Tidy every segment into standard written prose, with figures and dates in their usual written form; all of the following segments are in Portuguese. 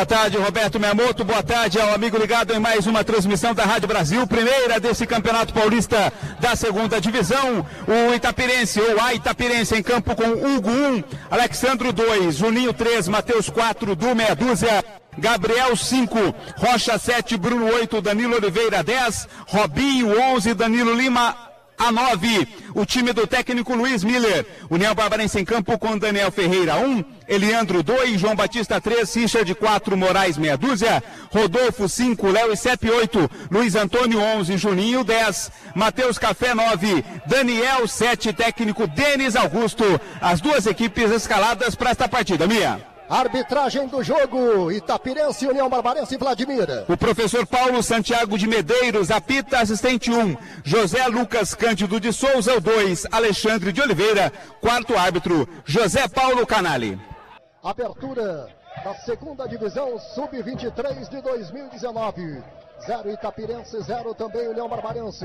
Boa tarde, Roberto Miyamoto. Boa tarde ao amigo ligado em mais uma transmissão da Rádio Brasil, primeira desse Campeonato Paulista da segunda divisão. O Itapirense, ou a Itapirense, em campo com Hugo 1, Alexandro 2, Juninho 3, Matheus 4, Du meia dúzia, Gabriel 5, Rocha 7, Bruno 8, Danilo Oliveira 10, Robinho 11, Danilo Lima a 9, o time do técnico Luiz Miller. União Barbarense em campo com Daniel Ferreira 1, Eliandro 2, João Batista 3, Richard 4, Moraes meia dúzia, Rodolfo 5, Léo e Cep 8, Luiz Antônio 11, Juninho 10, Matheus Café 9, Daniel 7, técnico Denis Augusto. As duas equipes escaladas para esta partida, Mia. Arbitragem do jogo, Itapirense, União Barbarense e Vladimir. O professor Paulo Santiago de Medeiros apita, assistente 1, José Lucas Cândido de Souza, o 2, Alexandre de Oliveira, quarto árbitro, José Paulo Canali. Abertura da segunda divisão, sub-23 de 2019. 0 Itapirense, 0 também União Barbarense.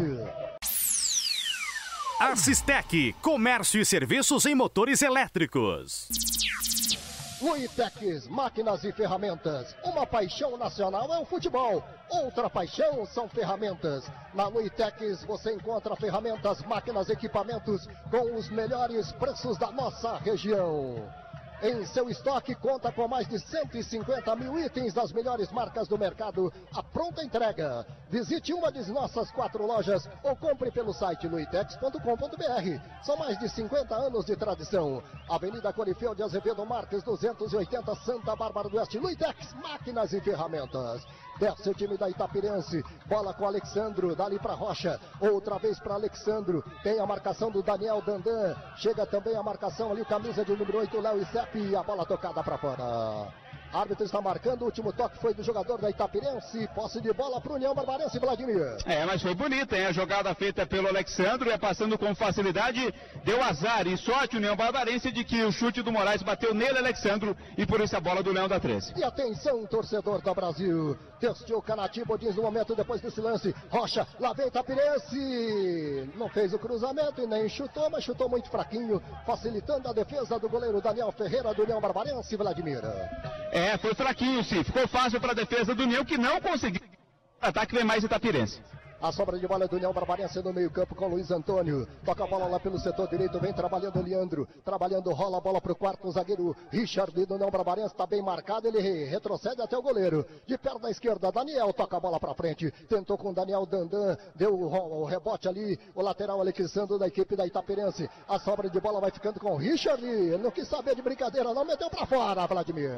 Assistec, comércio e serviços em motores elétricos. Luitex, máquinas e ferramentas. Uma paixão nacional é o futebol. Outra paixão são ferramentas. Na Luitex você encontra ferramentas, máquinas, equipamentos com os melhores preços da nossa região. Em seu estoque conta com mais de 150 mil itens das melhores marcas do mercado. A pronta entrega. Visite uma de nossas 4 lojas ou compre pelo site luitex.com.br. São mais de 50 anos de tradição. Avenida Corifeu de Azevedo Marques 280, Santa Bárbara do Oeste. Luitex, máquinas e ferramentas. Desce o time da Itapirense, bola com Alexandro, dali para Rocha, outra vez para Alexandro, tem a marcação do Daniel Dandan, chega também a marcação ali, camisa de número 8, Léo e Cep, e a bola tocada para fora. Árbitro está marcando, o último toque foi do jogador da Itapirense, posse de bola para o União Barbarense, Vladimir. Mas foi bonita, hein? A jogada feita pelo Alexandro, ia passando com facilidade, deu azar e sorte o União Barbarense de que o chute do Moraes bateu nele, Alexandro, e por isso a bola do Leão da 13. E atenção, torcedor do Brasil, testou Canatiba, diz no momento depois desse lance, Rocha, lá vem Itapirense, não fez o cruzamento e nem chutou, mas chutou muito fraquinho, facilitando a defesa do goleiro Daniel Ferreira do União Barbarense, Vladimir. Foi fraquinho, sim. Ficou fácil para a defesa do União, que não conseguiu. Ataque vem mais Itapirense. A sobra de bola do União Barbarense no meio campo com Luiz Antônio. Toca a bola lá pelo setor direito, vem trabalhando o Leandro. Trabalhando, rola a bola para o quarto zagueiro. Richard do União Barbarense está bem marcado, ele retrocede até o goleiro. De perna esquerda, Daniel toca a bola para frente. Tentou com Daniel Dandan, deu o rebote ali. O lateral Alexandre da equipe da Itapirense. A sobra de bola vai ficando com o Richard. Ele não quis saber de brincadeira, não meteu para fora, Vladimir.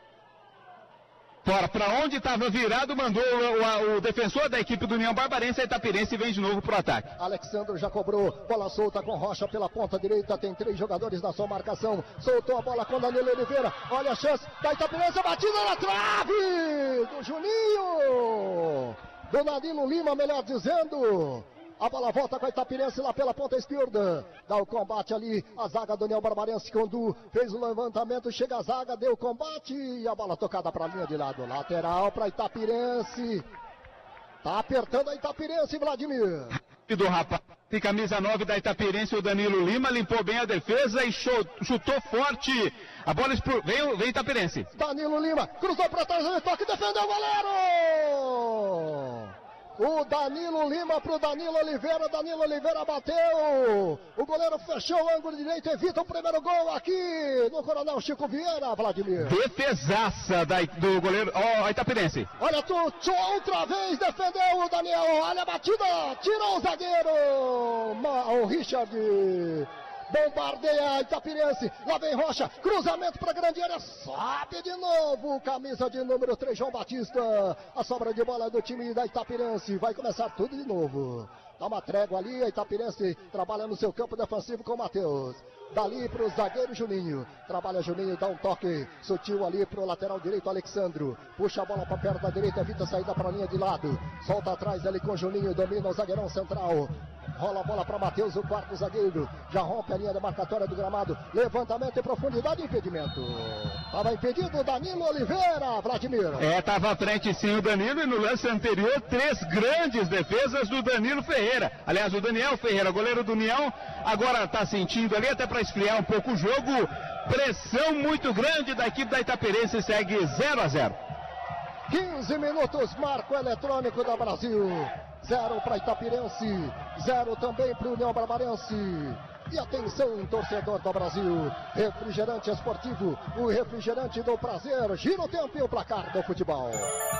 Para onde estava virado, mandou o defensor da equipe do União Barbarense, a Itapirense vem de novo para o ataque. Alexandre já cobrou, bola solta com Rocha pela ponta direita, tem 3 jogadores na sua marcação, soltou a bola com Danilo Oliveira, olha a chance da Itapirense, batida na trave do Juninho, do Danilo Lima, melhor dizendo. A bola volta com a Itapirense lá pela ponta esquerda. Dá o combate ali. A zaga do União Barbarense com Du. Fez o levantamento. Chega a zaga. Deu o combate. E a bola tocada para a linha de lado. Lateral para a Itapirense. Tá apertando a Itapirense, Vladimir. E do rapaz. Tem camisa 9 da Itapirense, o Danilo Lima. Limpou bem a defesa e chutou forte. A bola vem Itapirense. Danilo Lima. Cruzou para trás. Ele toca e defendeu o goleiro. O Danilo Lima para o Danilo Oliveira bateu, o goleiro fechou o ângulo direito, evita o primeiro gol aqui no Coronel Chico Vieira, Vladimir. Defesaça do goleiro, a Itapirense. Olha, outra vez defendeu o Daniel, olha a batida, tirou o zagueiro, o Richard. Bombardeia a Itapirense, lá vem Rocha, cruzamento para a grande área, sobe de novo, camisa de número 3, João Batista, a sobra de bola do time da Itapirense, vai começar tudo de novo, dá uma trégua ali, a Itapirense trabalha no seu campo defensivo com o Matheus, dali para o zagueiro Juninho, trabalha Juninho, dá um toque sutil ali para o lateral direito Alexandro, puxa a bola para perto da direita, evita a saída para a linha de lado, solta atrás ali com Juninho, domina o zagueirão central, rola a bola para Matheus, o quarto zagueiro, já rompe a linha demarcatória do gramado, levantamento em profundidade, impedimento. Estava impedido o Danilo Oliveira, Vladimir. Estava à frente sim o Danilo, e no lance anterior 3 grandes defesas do Danilo Ferreira. Aliás, o Daniel Ferreira, goleiro do União, agora está sentindo ali até para esfriar um pouco o jogo. Pressão muito grande da equipe da Itapirense, segue 0-0. 15 minutos, marco eletrônico da Brasil. 0 para Itapirense, 0 também para o União Barbarense. E atenção, torcedor do Brasil, refrigerante esportivo, o refrigerante do prazer. Gira o tempo e o placar do futebol.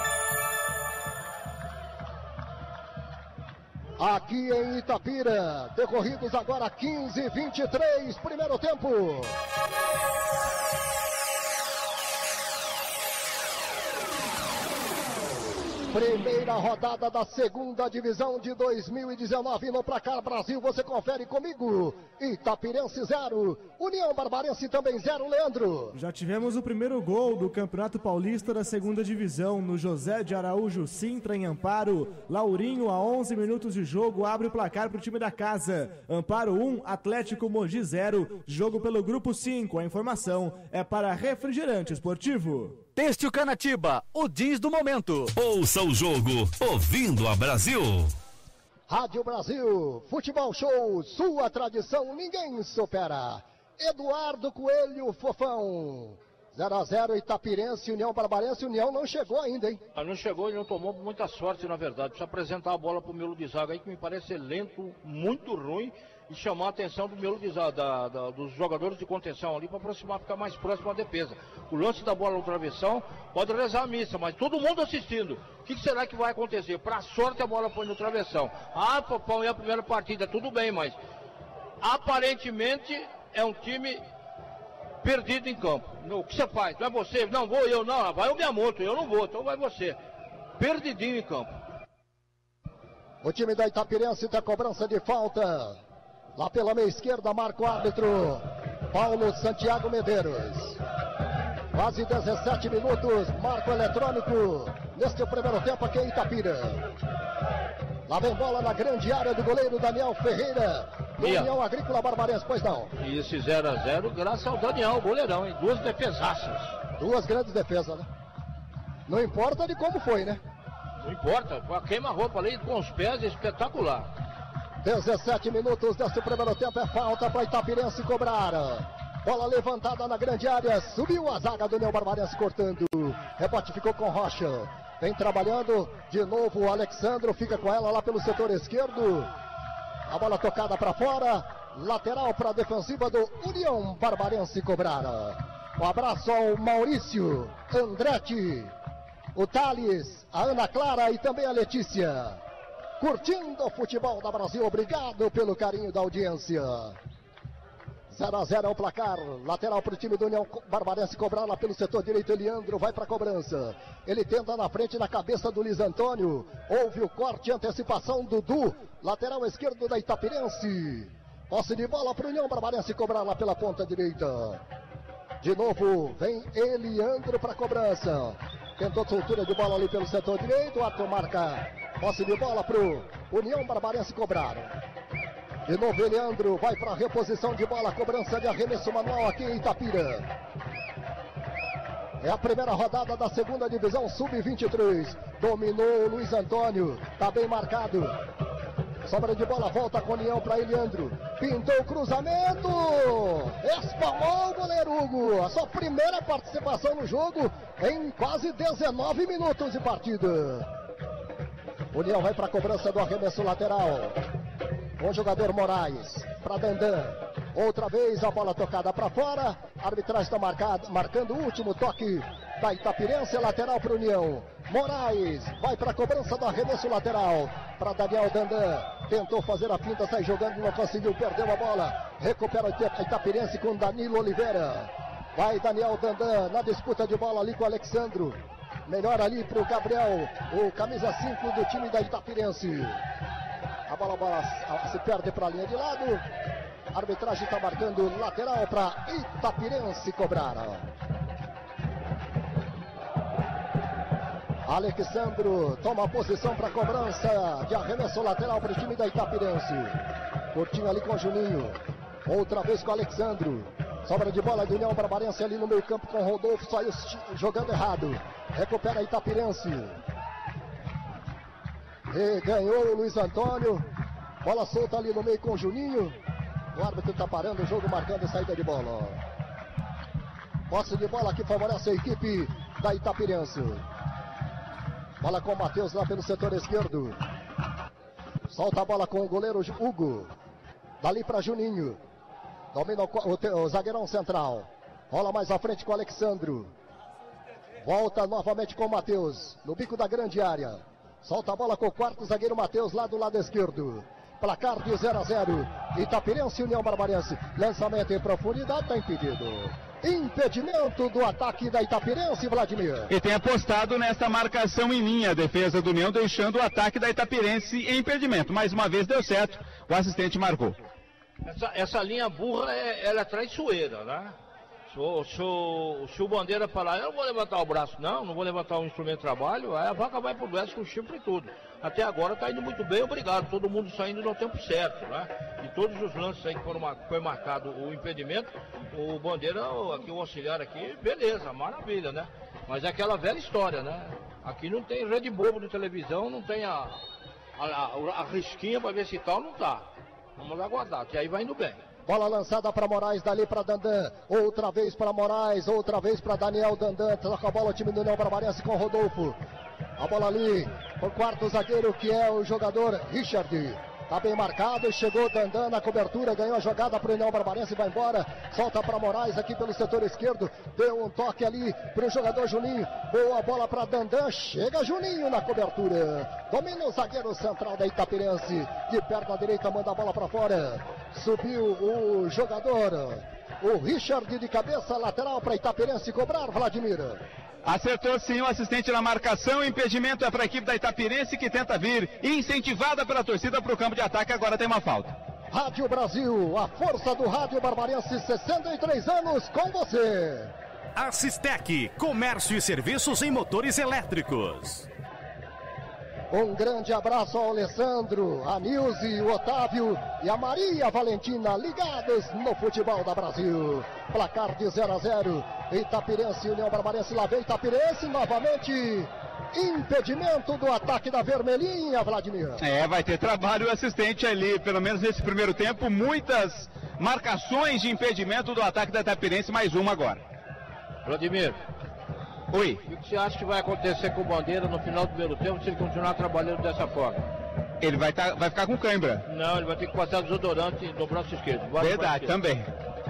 Aqui em Itapira, decorridos agora 15:23, primeiro tempo. Primeira rodada da segunda divisão de 2019 no Placar Brasil, você confere comigo. Itapirense 0, União Barbarense também 0, Leandro. Já tivemos o primeiro gol do Campeonato Paulista da segunda divisão no José de Araújo Sintra, em Amparo. Laurinho, a 11 minutos de jogo, abre o placar para o time da casa. Amparo 1, Atlético Mogi 0, jogo pelo grupo 5. A informação é para Refrigerante Esportivo. Têxtil Canatiba, o jeans do momento. Ouça o jogo ouvindo a Brasil. Rádio Brasil, Futebol Show, sua tradição ninguém supera. Eduardo Coelho Fofão. 0-0 Itapirense, União Barbarense. União não chegou ainda, hein? Não chegou e não tomou muita sorte, na verdade. Precisa apresentar a bola pro miolo de zaga aí, que me parece lento, muito ruim. E chamar a atenção do miolo de zaga, dos jogadores de contenção ali, para aproximar, ficar mais próximo à defesa. O lance da bola no travessão, pode rezar a missa, mas todo mundo assistindo. O que será que vai acontecer? Para sorte a bola foi no travessão. Ah, Popão, é a primeira partida, tudo bem, mas aparentemente é um time perdido em campo. O que você faz? Não é você? Não vou eu, não. Vai o Miyamoto, eu não vou, então vai você. Perdidinho em campo. O time da Itapirense tem cobrança de falta. Lá pela meia esquerda marca o árbitro Paulo Santiago Medeiros. Quase 17 minutos, marco eletrônico neste primeiro tempo aqui em Itapira. Lá vem bola na grande área do goleiro Daniel Ferreira, do União Agrícola Barbarense, pois não. E esse 0-0 graças ao Daniel, goleirão, hein? Duas defesaças. Duas grandes defesas, né? Não importa de como foi, né? Não importa, foi a queima-roupa ali com os pés, espetacular. 17 minutos deste primeiro tempo, é falta para Itapirense cobrar. Bola levantada na grande área, subiu a zaga do União Barbarense cortando. Rebote ficou com Rocha. Vem trabalhando de novo o Alexandro, fica com ela lá pelo setor esquerdo. A bola tocada para fora, lateral para a defensiva do União Barbarense cobrar. Um abraço ao Maurício, Andretti, o Thales, a Ana Clara e também a Letícia. Curtindo o futebol da Brasil, obrigado pelo carinho da audiência. 0-0 é o placar, lateral para o time do União Barbarense cobrar lá pelo setor direito. Leandro vai para a cobrança, ele tenta na frente na cabeça do Luiz Antônio, houve o corte, antecipação do Dudu, lateral esquerdo da Itapirense. Posse de bola para o União Barbarense cobrar lá pela ponta direita. De novo vem Leandro para a cobrança, tentou soltura de bola ali pelo setor direito, o Arthur marca. Posse de bola para o União Barbarense cobrar. De novo, Leandro vai para a reposição de bola, cobrança de arremesso manual aqui em Itapira. É a primeira rodada da segunda divisão Sub-23. Dominou o Luiz Antônio, está bem marcado. Sobra de bola, volta com o União para Leandro. Pintou o cruzamento. Espalmou o goleiro Hugo. A sua primeira participação no jogo em quase 19 minutos de partida. União vai para a cobrança do arremesso lateral. O jogador Moraes para Dandan. Outra vez a bola tocada para fora. A arbitragem está marcando o último toque da Itapirense. Lateral para o União. Moraes vai para a cobrança do arremesso lateral. Para Daniel Dandan. Tentou fazer a finta, sai jogando, não conseguiu, perdeu a bola. Recupera a Itapirense com Danilo Oliveira. Vai Daniel Dandan na disputa de bola ali com o Alexandro. Melhor ali para o Gabriel, o camisa 5 do time da Itapirense. A bola se perde para a linha de lado. A arbitragem está marcando lateral para Itapirense cobrar. Alexandro toma a posição para a cobrança de arremesso lateral para o time da Itapirense. Curtinho ali com o Juninho. Outra vez com o Alexandro. Sobra de bola do União Barbarense ali no meio campo com o Rodolfo, saiu jogando errado. Recupera a Itapirense. E ganhou o Luiz Antônio. Bola solta ali no meio com o Juninho. O árbitro está parando o jogo, marcando saída de bola. Posse de bola que favorece a equipe da Itapirense. Bola com o Matheus lá pelo setor esquerdo. Solta a bola com o goleiro Hugo. Dali para Juninho. Domina o zagueirão central. Rola mais à frente com o Alexandro. Volta novamente com o Matheus. No bico da grande área. Solta a bola com o quarto zagueiro Matheus lá do lado esquerdo. Placar de 0-0. Itapirense e União Barbarense. Lançamento em profundidade, está impedido. Impedimento do ataque da Itapirense, Vladimir. E tem apostado nessa marcação em linha. A defesa do União deixando o ataque da Itapirense em impedimento. Mais uma vez deu certo. O assistente marcou. Essa linha burra, ela é traiçoeira, né? Se o Bandeira falar, eu não vou levantar o braço, não vou levantar o instrumento de trabalho, aí a vaca vai pro Brás com o chifre e tudo. Até agora tá indo muito bem, obrigado. Todo mundo saindo no tempo certo, né? E todos os lances aí que foi marcado o impedimento, o Bandeira, aqui o auxiliar aqui, beleza, maravilha, né? Mas é aquela velha história, né? Aqui não tem rede bobo de televisão, não tem a risquinha para ver se tal, não tá. Vamos aguardar, que aí vai indo bem. Bola lançada para Moraes, dali para Dandan. Outra vez para Moraes, outra vez para Daniel Dandan. Toca a bola o time do União Barbarense com Rodolfo. A bola ali para o quarto zagueiro, que é o jogador Richard. Tá bem marcado, chegou Dandan na cobertura, ganhou a jogada para o União Barbarense, vai embora. Solta para Moraes aqui pelo setor esquerdo. Deu um toque ali para o jogador Juninho. Boa bola para Dandan, chega Juninho na cobertura. Domina o zagueiro central da Itapirense. De perna direita, manda a bola para fora. Subiu o jogador, o Richard de cabeça, lateral para Itapirense cobrar, Vladimir. Acertou sim o assistente na marcação. Impedimento é para a equipe da Itapirense, que tenta vir incentivada pela torcida para o campo de ataque. Agora tem uma falta. Rádio Brasil, a força do rádio barbarense, 63 anos com você. Assistec, comércio e serviços em motores elétricos. Um grande abraço ao Alessandro, a Nilze, o Otávio e a Maria Valentina, ligados no futebol da Brasil. Placar de 0-0. Itapirense e União Barbarense. Lá vem Itapirense novamente. Impedimento do ataque da Vermelhinha, Vladimir. Vai ter trabalho o assistente ali, pelo menos nesse primeiro tempo. Muitas marcações de impedimento do ataque da Itapirense, mais uma agora. Vladimir. Oi. O que você acha que vai acontecer com o Bandeira no final do primeiro tempo se ele continuar trabalhando dessa forma? Ele vai ficar com cãibra. Não, ele vai ter que passar desodorante no braço esquerdo. Verdade, também.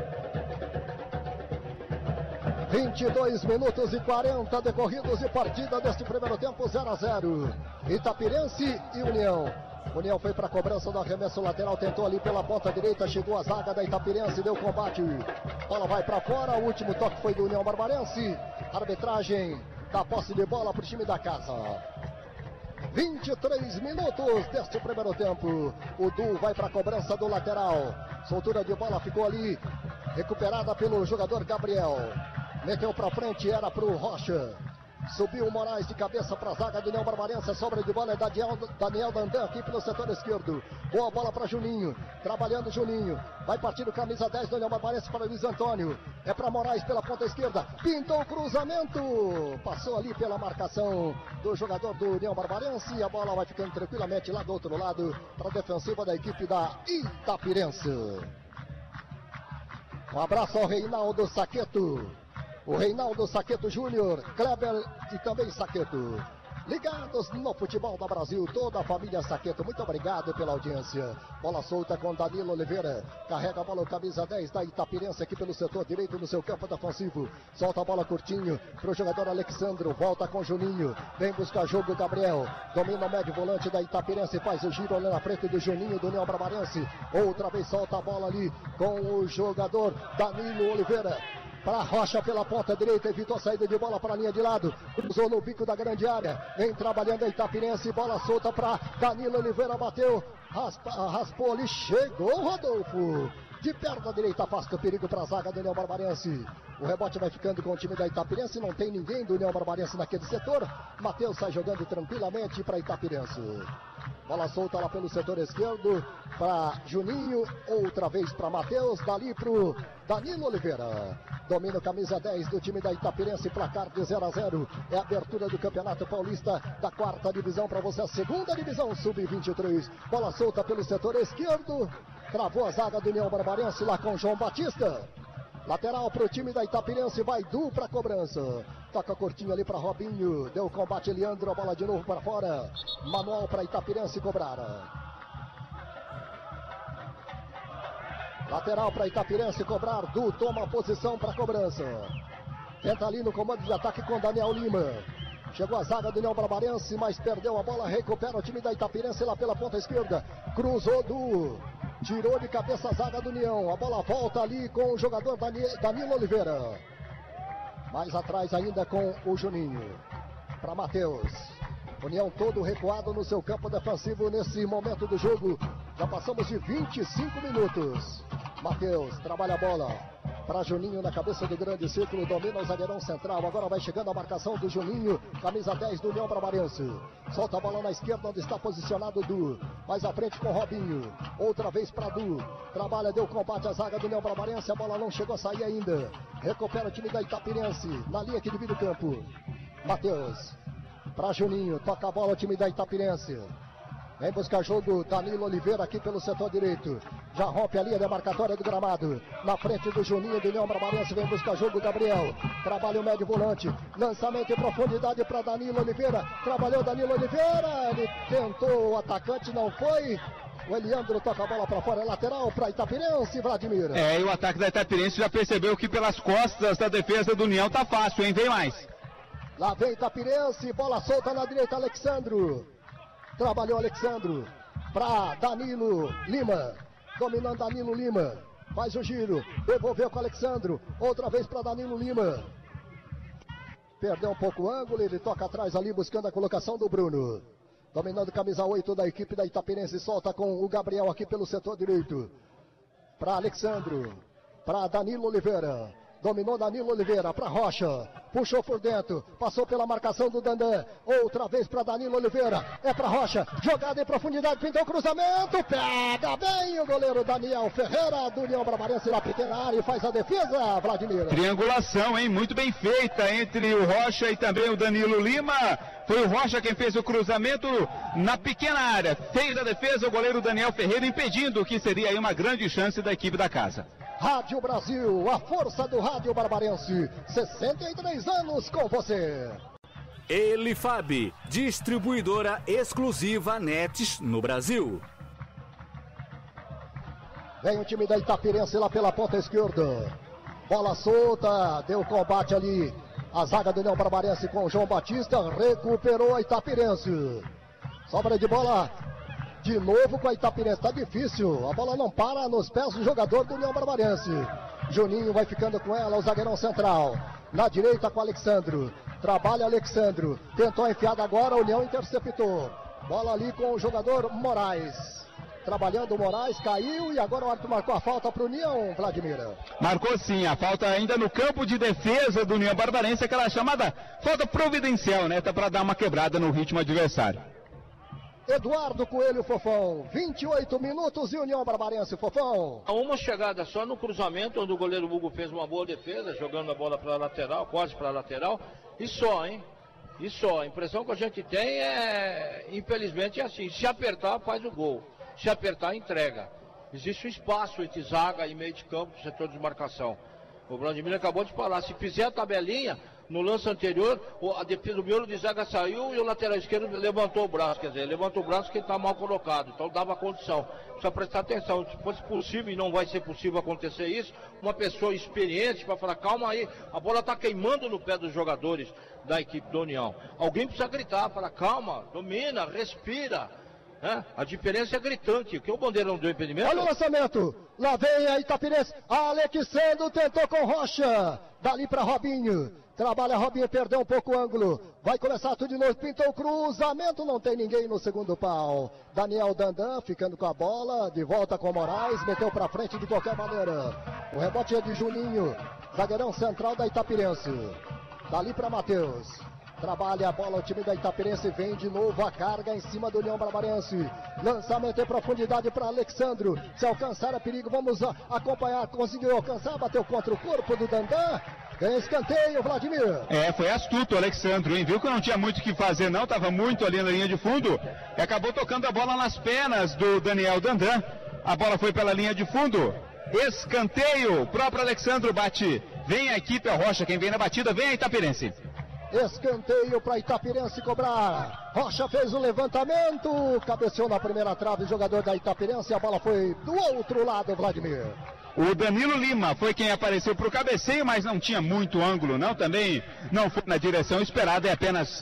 22 minutos e 40 decorridos de partida deste primeiro tempo, 0-0. Itapirense e União. União foi para a cobrança do arremesso lateral, tentou ali pela ponta direita, chegou a zaga da Itapirense, deu combate. Bola vai para fora, o último toque foi do União Barbarense. Arbitragem da posse de bola para o time da casa. 23 minutos deste primeiro tempo. O Du vai para a cobrança do lateral. Soltura de bola ficou ali, recuperada pelo jogador Gabriel. Meteu para frente, era para o Rocha. Subiu o Moraes de cabeça para a zaga do União Barbarense. A sobra de bola é da Daniel Dandan aqui pelo setor esquerdo. Boa bola para Juninho. Trabalhando Juninho. Vai partir o camisa 10 do União Barbarense para Luiz Antônio. É para Moraes pela ponta esquerda. Pintou o cruzamento. Passou ali pela marcação do jogador do União Barbarense. E a bola vai ficando tranquilamente lá do outro lado para a defensiva da equipe da Itapirense. Um abraço ao Reinaldo Saqueto. O Reinaldo Saqueto Júnior, Kleber e também Saqueto. Ligados no futebol da Brasil, toda a família Saqueto, muito obrigado pela audiência. Bola solta com Danilo Oliveira, carrega a bola o camisa 10 da Itapirense aqui pelo setor direito no seu campo defensivo. Solta a bola curtinho para o jogador Alexandro, volta com Juninho, vem buscar jogo Gabriel, domina o médio volante da Itapirense, faz o giro ali na frente do Juninho do União Barbarense. Outra vez solta a bola ali com o jogador Danilo Oliveira. Para Rocha pela ponta direita, evitou a saída de bola para a linha de lado, cruzou no bico da grande área, vem trabalhando a Itapirense, bola solta para Danilo Oliveira, bateu, raspou ali, chegou Rodolfo, de perna direita, afasta o perigo para a zaga do União Barbarense. O rebote vai ficando com o time da Itapirense, não tem ninguém do União Barbarense naquele setor. Matheus sai jogando tranquilamente para Itapirense. Bola solta lá pelo setor esquerdo para Juninho, outra vez para Matheus, dali para o Danilo Oliveira. Domina o camisa 10 do time da Itapirense, placar de 0-0. É a abertura do Campeonato Paulista da 4ª divisão para você, a 2ª divisão, sub-23. Bola solta pelo setor esquerdo, travou a zaga do União Barbarense lá com João Batista. Lateral para o time da Itapirense, vai Du para cobrança. Toca curtinho ali para Robinho. Deu combate Leandro, a bola de novo para fora. Manual para Itapirense cobrar. Lateral para Itapirense cobrar. Du toma a posição para cobrança. Tenta ali no comando de ataque com Daniel Lima. Chegou a zaga do União Barbarense, mas perdeu a bola. Recupera o time da Itapirense lá pela ponta esquerda. Cruzou Du. Tirou de cabeça a zaga do União. A bola volta ali com o jogador Danilo Oliveira. Mais atrás ainda com o Juninho. Para Matheus. União todo recuado no seu campo defensivo nesse momento do jogo. Já passamos de 25 minutos. Matheus trabalha a bola. Para Juninho na cabeça do grande círculo, domina o zagueirão central, agora vai chegando a marcação do Juninho, camisa 10 do União Barbarense. Solta a bola na esquerda onde está posicionado o Du, mais à frente com Robinho, outra vez para Du, trabalha, deu combate à zaga do União Barbarense, a bola não chegou a sair ainda, recupera o time da Itapirense, na linha que divide o campo. Matheus, para Juninho, toca a bola o time da Itapirense. Vem buscar jogo Danilo Oliveira aqui pelo setor direito. Já rompe a linha demarcatória do gramado. Na frente do Juninho do União Barbarense. Vem buscar jogo Gabriel. Trabalha o médio volante. Lançamento em profundidade para Danilo Oliveira. Trabalhou Danilo Oliveira. Ele tentou o atacante, não foi. O Eliandro toca a bola para fora. Lateral para Itapirense, Vladimir. E o ataque da Itapirense já percebeu que pelas costas da defesa do União tá fácil, hein? Vem mais. Lá vem Itapirense. Bola solta na direita, Alexandro. Trabalhou Alexandro para Danilo Lima, dominando Danilo Lima, faz o giro, devolveu com Alexandro, outra vez para Danilo Lima, perdeu um pouco o ângulo, ele toca atrás ali buscando a colocação do Bruno, dominando camisa 8 da equipe da Itapirense, solta com o Gabriel aqui pelo setor direito, para Alexandro, para Danilo Oliveira. Dominou Danilo Oliveira para Rocha, puxou por dentro, passou pela marcação do Dandan, outra vez para Danilo Oliveira, é para Rocha, jogada em profundidade, pintou o cruzamento, pega bem o goleiro Daniel Ferreira do União Barbarense na pequena área e faz a defesa, Vladimir. Triangulação, hein? Muito bem feita entre o Rocha e também o Danilo Lima. Foi o Rocha quem fez o cruzamento na pequena área, fez a defesa o goleiro Daniel Ferreira, impedindo o que seria aí uma grande chance da equipe da casa. Rádio Brasil, a força do rádio barbarense, 63 anos com você. Elifab, distribuidora exclusiva Nets no Brasil. Vem o time da Itapirense lá pela ponta esquerda. Bola solta, deu combate ali. A zaga do União Barbarense com o João Batista, recuperou a Itapirense. Sobra de bola. De novo com a Itapirense, tá difícil, a bola não para nos pés do jogador do União Barbarense. Juninho vai ficando com ela, o zagueirão central. Na direita com o Alexandro, trabalha Alexandro, tentou a enfiada agora, o União interceptou. Bola ali com o jogador Moraes. Trabalhando o Moraes, caiu e agora o árbitro marcou a falta para o União, Vladimir. Marcou sim, a falta ainda no campo de defesa do União Barbarense, aquela chamada falta providencial, né? Tá para dar uma quebrada no ritmo adversário. Eduardo Coelho, Fofão, 28 minutos e União Barbarense, Fofão. Uma chegada só no cruzamento, onde o goleiro Hugo fez uma boa defesa, jogando a bola para a lateral, quase para a lateral, e só, hein? E só. A impressão que a gente tem é, infelizmente, é assim, se apertar, faz o gol. Se apertar, entrega. Existe um espaço entre zaga e meio de campo, setor de marcação. O Vladimir acabou de falar, se fizer a tabelinha, no lance anterior, a defesa do miolo de zaga saiu e o lateral esquerdo levantou o braço, quer dizer, levantou o braço porque está mal colocado, então dava condição. Precisa prestar atenção, se fosse possível, e não vai ser possível acontecer isso, uma pessoa experiente para falar, calma aí, a bola está queimando no pé dos jogadores da equipe do União. Alguém precisa gritar, falar, calma, domina, respira. A diferença é gritante, que o Bandeira não deu impedimento. Olha o lançamento, lá vem a Itapirense, Alexandro tentou com Rocha, dali para Robinho, trabalha Robinho, perdeu um pouco o ângulo, vai começar tudo de novo, pintou o cruzamento, não tem ninguém no segundo pau. Daniel Dandan ficando com a bola, de volta com Moraes, meteu para frente de qualquer maneira. O rebote é de Juninho, zagueirão central da Itapirense, dali para Matheus. Trabalha a bola, o time da Itapirense vem de novo a carga em cima do União Barbarense. Lançamento em profundidade para Alexandro. Se alcançar é perigo, vamos acompanhar. Conseguiu alcançar, bateu contra o corpo do Dandan. Ganha escanteio, Vladimir. Foi astuto o Alexandro, hein? Viu que não tinha muito o que fazer não, estava muito ali na linha de fundo. E acabou tocando a bola nas pernas do Daniel Dandan. A bola foi pela linha de fundo. Escanteio, o próprio Alexandro bate. Vem a equipe, a Rocha, quem vem na batida, vem a Itapirense. Escanteio para Itapirense cobrar. Rocha fez o levantamento, cabeceou na primeira trave o jogador da Itapirense, a bola foi do outro lado, Vladimir. O Danilo Lima foi quem apareceu para o cabeceio, mas não tinha muito ângulo, não. Também não foi na direção esperada, é apenas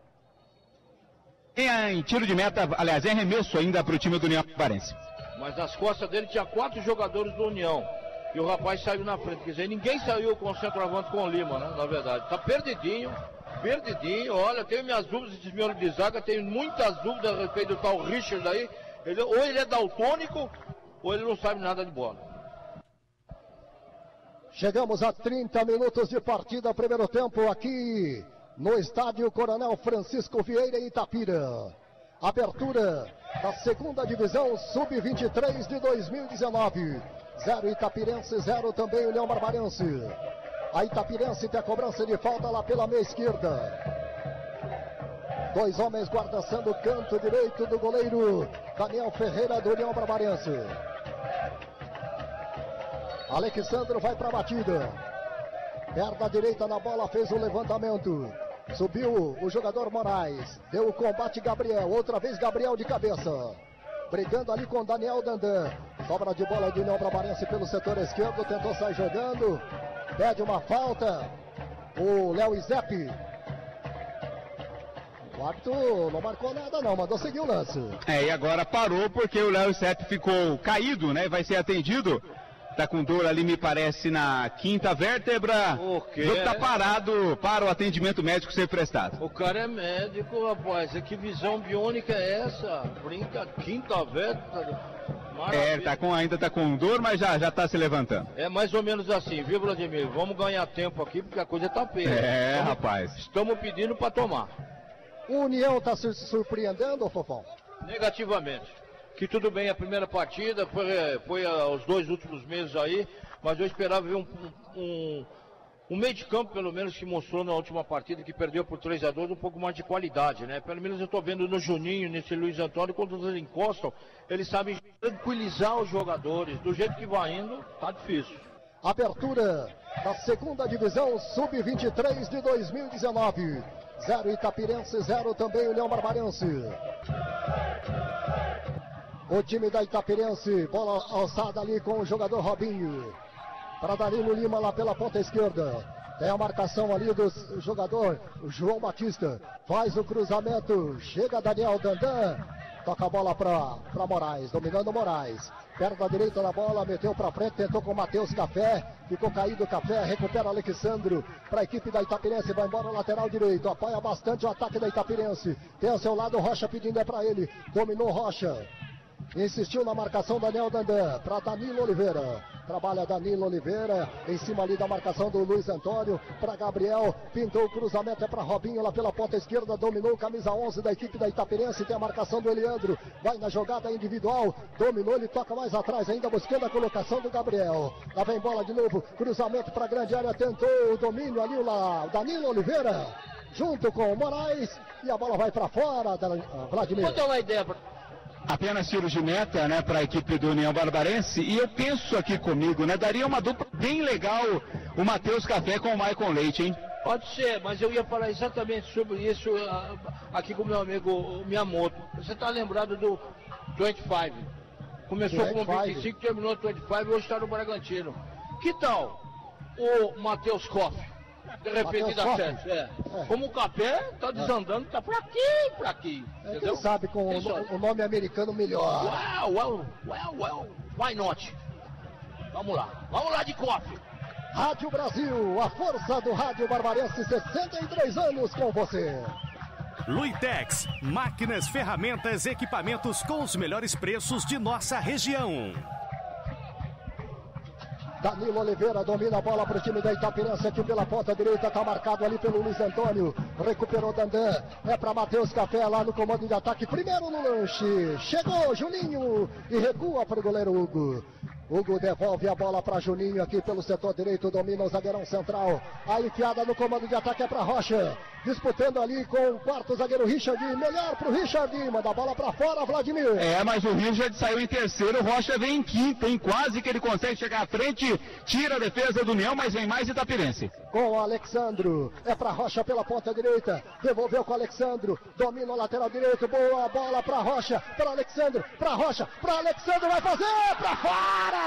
em tiro de meta, aliás, é arremesso ainda para o time do União Barbarense. Mas nas costas dele tinha 4 jogadores do União. E o rapaz saiu na frente. Quer dizer, ninguém saiu com o centroavante com o Lima, né? Na verdade. Tá perdidinho. Olha, tenho minhas dúvidas de miolo de zaga. Tenho muitas dúvidas a respeito do tal Richard aí. Ou ele é daltônico, ou ele não sabe nada de bola. Chegamos a 30 minutos de partida, primeiro tempo aqui no estádio Coronel Francisco Vieira, em Itapira. Abertura da segunda divisão sub-23 de 2019. 0 Itapirense, 0 também União Barbarense. A Itapirense tem a cobrança de falta lá pela meia esquerda. 2 homens guardaçando o canto direito do goleiro Daniel Ferreira do União Barbarense. Alexandro vai para a batida. Perna direita na bola, fez o levantamento. Subiu o jogador Moraes. Deu o combate Gabriel. Outra vez Gabriel de cabeça. Brigando ali com Daniel Dandan. Sobra de bola de União Barbarense pelo setor esquerdo. Tentou sair jogando. Pede uma falta. O Léo Izep. O árbitro não marcou nada não, mandou seguir o lance. E agora parou porque o Léo Izep ficou caído, né? Vai ser atendido. Tá com dor ali, me parece, na quinta vértebra. O quê? Tá parado para o atendimento médico ser prestado. O cara é médico, rapaz. Que visão biônica é essa? Brinca, quinta vértebra. Maravilha. Ainda tá com dor, mas já tá se levantando. É mais ou menos assim, viu, Vladimir? Vamos ganhar tempo aqui, porque a coisa tá feia. Rapaz. Estamos pedindo para tomar. O União tá se surpreendendo, Fofão? Negativamente. Que tudo bem, a primeira partida foi os 2 últimos meses aí, mas eu esperava ver um meio de campo, pelo menos, que mostrou na última partida, que perdeu por 3-2, um pouco mais de qualidade, né? Pelo menos eu estou vendo no Juninho, nesse Luiz Antônio, quando eles encostam, eles sabem tranquilizar os jogadores. Do jeito que vai indo, tá difícil. Abertura da segunda divisão sub-23 de 2019. 0 Itapirense, 0 também União Barbarense. O time da Itapirense, bola alçada ali com o jogador Robinho. Para Danilo Lima lá pela ponta esquerda. Tem a marcação ali do jogador João Batista. Faz o cruzamento. Chega Daniel Dandan. Toca a bola para Moraes. Dominando Moraes. Perna direita da bola. Meteu para frente. Tentou com o Matheus Café. Ficou caído o Café. Recupera Alexandro. Para a equipe da Itapirense. Vai embora o lateral direito. Apoia bastante o ataque da Itapirense. Tem ao seu lado Rocha pedindo para ele. Dominou Rocha. Insistiu na marcação Daniel Dandan para Danilo Oliveira. Trabalha Danilo Oliveira em cima ali da marcação do Luiz Antônio para Gabriel. Pintou o cruzamento, é para Robinho lá pela ponta esquerda. Dominou o camisa 11 da equipe da Itapirense. Tem a marcação do Eliandro. Vai na jogada individual. Dominou, ele toca mais atrás ainda, buscando a colocação do Gabriel. Lá vem bola de novo. Cruzamento para a grande área. Tentou o domínio ali o Danilo Oliveira. Junto com o Moraes. E a bola vai para fora, Vladimir. Vou dar uma ideia Apenas tiro de meta, né, para a equipe do União Barbarense. E eu penso aqui comigo, né, daria uma dupla bem legal o Matheus Café com o Maicon Leite, hein? Pode ser, mas eu ia falar exatamente sobre isso aqui com o meu amigo Miyamoto. Você está lembrado do 25? Começou com 25, terminou 25 e hoje está no Bragantino. Que tal o Matheus Koff? De repente dá certo. Como o Café tá desandando, tá por aqui. Quem sabe com o nome americano melhor. Well, why not? Vamos lá de Koff. Rádio Brasil, a força do rádio barbarense, 63 anos com você. Luitex, máquinas, ferramentas, equipamentos com os melhores preços de nossa região. Danilo Oliveira domina a bola para o time da Itapirense aqui pela ponta direita, está marcado ali pelo Luiz Antônio, recuperou Dandan, é para Matheus Café lá no comando de ataque, primeiro no lanche, chegou Juninho e recua para o goleiro Hugo. Hugo devolve a bola para Juninho aqui pelo setor direito, domina o zagueirão central. A enfiada no comando de ataque é para Rocha. Disputando ali com o quarto zagueiro Richard. Melhor para o Richard. Manda a bola para fora, Vladimir. Mas o Richard saiu em terceiro, o Rocha vem em quinto, hein? Quase que ele consegue chegar à frente. Tira a defesa do União, mas vem mais Itapirense. Com o Alexandro. É para Rocha pela ponta direita. Devolveu com o Alexandro. Domina o lateral direito. Boa bola para Rocha. Para Alexandro. Para Rocha. Para Alexandro. Vai fazer. Para fora.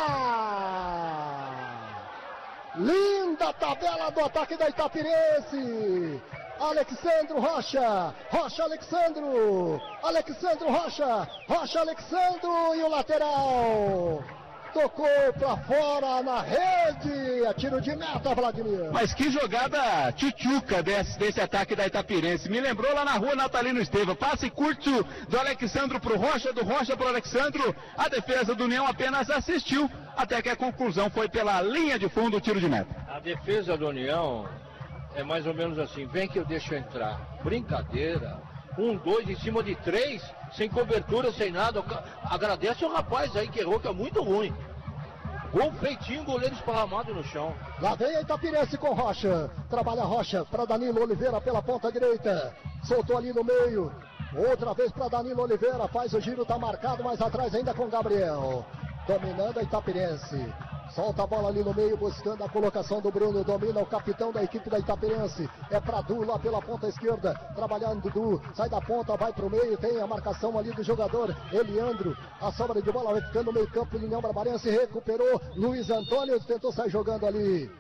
Linda tabela do ataque da Itapirense. Alexandro Rocha, Rocha Alexandro, Alexandro Rocha, Rocha Alexandro e o lateral. Tocou para fora na rede, é tiro de meta, Vladimir. Mas que jogada tchutchuca desse ataque da Itapirense. Me lembrou lá na rua Natalino Estevam. Passe curto do Alexandro pro Rocha, do Rocha pro Alexandro. A defesa do União apenas assistiu, até que a conclusão foi pela linha de fundo, o tiro de meta. A defesa do União é mais ou menos assim, vem que eu deixo entrar. Brincadeira. 1, 2 em cima de 3, sem cobertura, sem nada. Agradece o rapaz aí que errou, que é muito ruim. Gol feitinho, goleiro esparramado no chão. Lá vem a Itapirense com Rocha. Trabalha Rocha para Danilo Oliveira pela ponta direita. Soltou ali no meio. Outra vez para Danilo Oliveira. Faz o giro, tá marcado, mas atrás ainda com Gabriel. Dominando a Itapirense. Solta a bola ali no meio, buscando a colocação do Bruno. Domina o capitão da equipe da Itapirense. É para Du lá pela ponta esquerda. Trabalhando Du. Sai da ponta, vai para o meio. Tem a marcação ali do jogador Eliandro. A sobra de bola vai ficando no meio campo do União Barbarense. Recuperou Luiz Antônio. Tentou sair jogando ali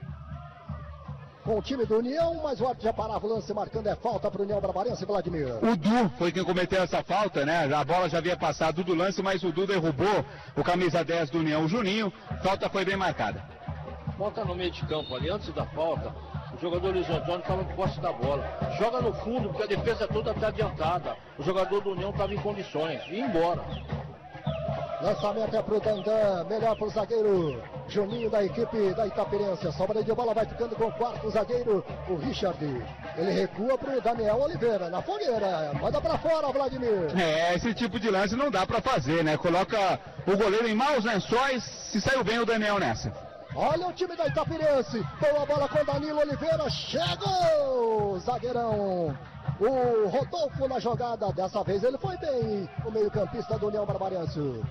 com o time do União, mas o árbitro já parava o lance, marcando falta para o União Barbarense, Vladimir. O Du foi quem cometeu essa falta, né? A bola já havia passado do lance, mas o Du derrubou o camisa 10 do União, o Juninho. Falta foi bem marcada. Falta no meio de campo ali, antes da falta, o jogador Luiz Antônio estava com posse da bola. Joga no fundo, porque a defesa toda está adiantada. O jogador do União estava em condições de ir embora. Lançamento é pro Dandan, melhor pro zagueiro Juninho da equipe da Itapirense. A sobra de bola vai ficando com o quarto zagueiro, o Richard. Ele recua pro Daniel Oliveira, na fogueira. Manda pra fora, Vladimir. Esse tipo de lance não dá pra fazer, né? Coloca o goleiro em maus lençóis, se saiu bem o Daniel nessa. Olha o time da Itapirense. Boa bola com Danilo Oliveira. Chegou! Zagueirão. O Rodolfo na jogada. Dessa vez ele foi bem. O meio-campista do União Barbarense.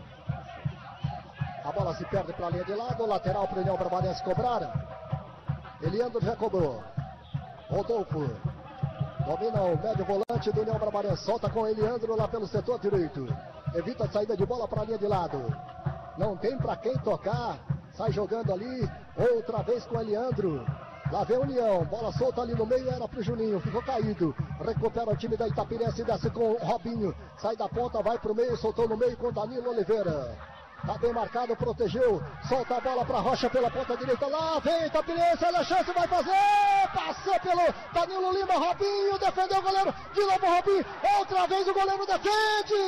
A bola se perde para a linha de lado. Lateral para o União Barbarense cobrar. Eliandro já cobrou. Rodolfo. Domina o médio volante do União Barbarense. Solta com Eliandro lá pelo setor direito. Evita a saída de bola para a linha de lado. Não tem para quem tocar. Sai jogando ali. Outra vez com Eliandro. Lá vem a União, bola solta ali no meio, era pro Juninho, ficou caído. Recupera o time da Itapirense, desce com o Robinho. Sai da ponta, vai pro meio, soltou no meio com Danilo Oliveira. Tá bem marcado, protegeu. Solta a bola pra Rocha pela ponta direita. Lá vem Itapirense, olha a chance, vai fazer. Passou pelo Danilo Lima, Robinho, defendeu o goleiro. De novo o Robinho, outra vez o goleiro defende.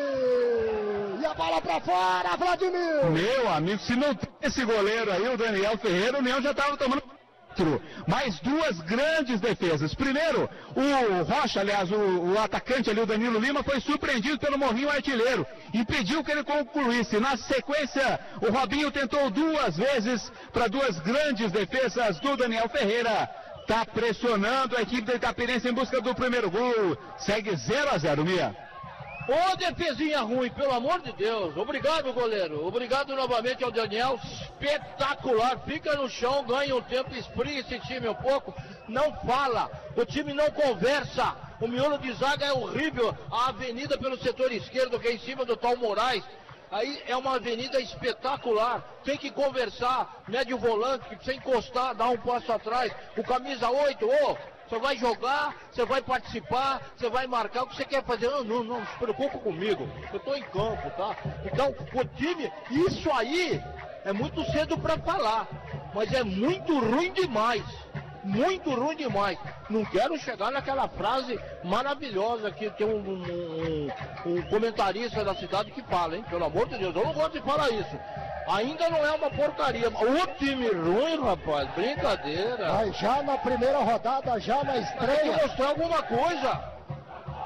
E a bola pra fora, Vladimir. Meu amigo, se não tem esse goleiro aí, o Daniel Ferreira, o União já tava tomando... Mais duas grandes defesas. Primeiro, o Rocha, aliás, o atacante ali, o Danilo Lima, foi surpreendido pelo Morrinho artilheiro. Impediu que ele concluísse. Na sequência, o Robinho tentou duas vezes para duas grandes defesas do Daniel Ferreira. Tá pressionando a equipe da Itapirense em busca do primeiro gol. Segue 0-0, Mia. Ô, defesinha ruim, pelo amor de Deus. Obrigado, goleiro. Obrigado novamente ao Daniel. Espetacular. Fica no chão, ganha um tempo, esfria esse time um pouco. Não fala. O time não conversa. O miolo de zaga é horrível. A avenida pelo setor esquerdo, que é em cima do Tal Moraes. Aí é uma avenida espetacular. Tem que conversar. Médio volante, que precisa encostar, dar um passo atrás. O camisa 8, você vai jogar, você vai participar, você vai marcar o que você quer fazer. Não se preocupe comigo, eu estou em campo, tá? Então, o time, isso aí é muito cedo para falar, mas é muito ruim demais. Muito ruim demais. Não quero chegar naquela frase maravilhosa que tem um comentarista da cidade que fala, hein? Pelo amor de Deus, eu não gosto de falar isso. Ainda não é uma porcaria. O time ruim, rapaz, brincadeira. Mas já na primeira rodada, já na estreia. Tem que mostrar alguma coisa.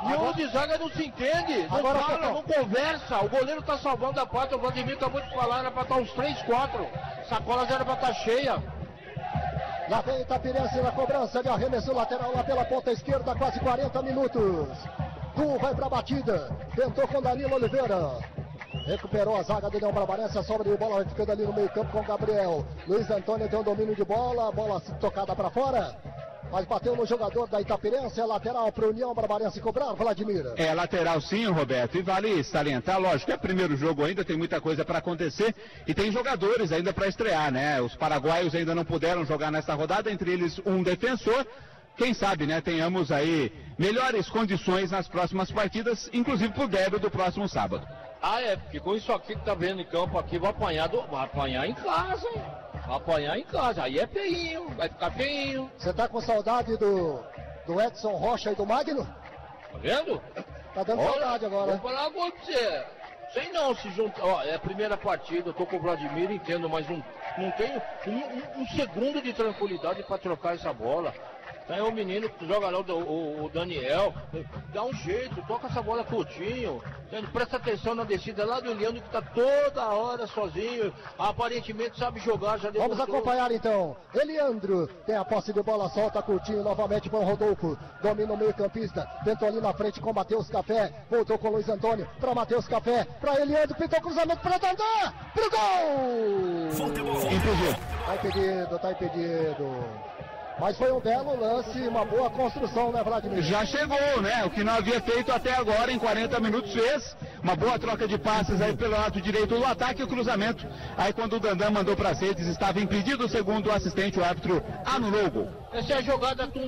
E o de zaga não se entende, não Agora fala, não conversa. O goleiro tá salvando a pátria, o Vladimir acabou de falar, era pra estar uns 3, 4. Sacolas era pra estar cheia. Lá vem Itapirense na cobrança de arremesso lateral lá pela ponta esquerda, quase 40 minutos. Tu vai pra batida, tentou com Danilo Oliveira. Recuperou a zaga do União Barbarense, a sobra de bola vai ficando ali no meio campo com o Gabriel. Luiz Antônio tem um domínio de bola, bola tocada para fora. Mas bateu no jogador da Itapirense, é lateral para o União Barbarense cobrar, Vladimir. É lateral sim, Roberto, e vale salientar, lógico, é primeiro jogo ainda, tem muita coisa para acontecer e tem jogadores ainda para estrear, né? Os paraguaios ainda não puderam jogar nesta rodada, entre eles um defensor. Quem sabe, né, tenhamos aí melhores condições nas próximas partidas, inclusive pro derby do próximo sábado. Ah, é, porque com isso aqui que tá vendo em campo aqui, vai apanhar em casa, hein? Vai apanhar em casa, aí é feinho, vai ficar feinho. Você tá com saudade do Edson Rocha e do Magno? Tá vendo? Tá dando saudade agora. Vou falar com você. Sei não se junta. Ó, é a primeira partida, eu tô com o Vladimir, entendo, mas não tenho um segundo de tranquilidade para trocar essa bola. Aí o menino que joga lá, o Daniel, dá um jeito, toca essa bola curtinho, presta atenção na descida lá do Eliandro que tá toda hora sozinho, aparentemente sabe jogar, já demonstrou. Vamos acompanhar então, Eliandro tem a posse de bola, solta curtinho novamente para o Rodolfo, domina o meio campista, tentou ali na frente com Matheus Café, voltou com o Luiz Antônio, para Matheus Café, para Eliandro, pintou cruzamento para Dandan, pro gol! Futebol. Tá impedido. Mas foi um belo lance, uma boa construção, né, Vladimir? Já chegou, né? O que não havia feito até agora, em 40 minutos fez. Uma boa troca de passes aí pelo lado direito do ataque e o cruzamento. Aí quando o Dandan mandou para as redes, estava impedido, segundo o assistente, o árbitro anulou o gol. Essa é a jogada tum,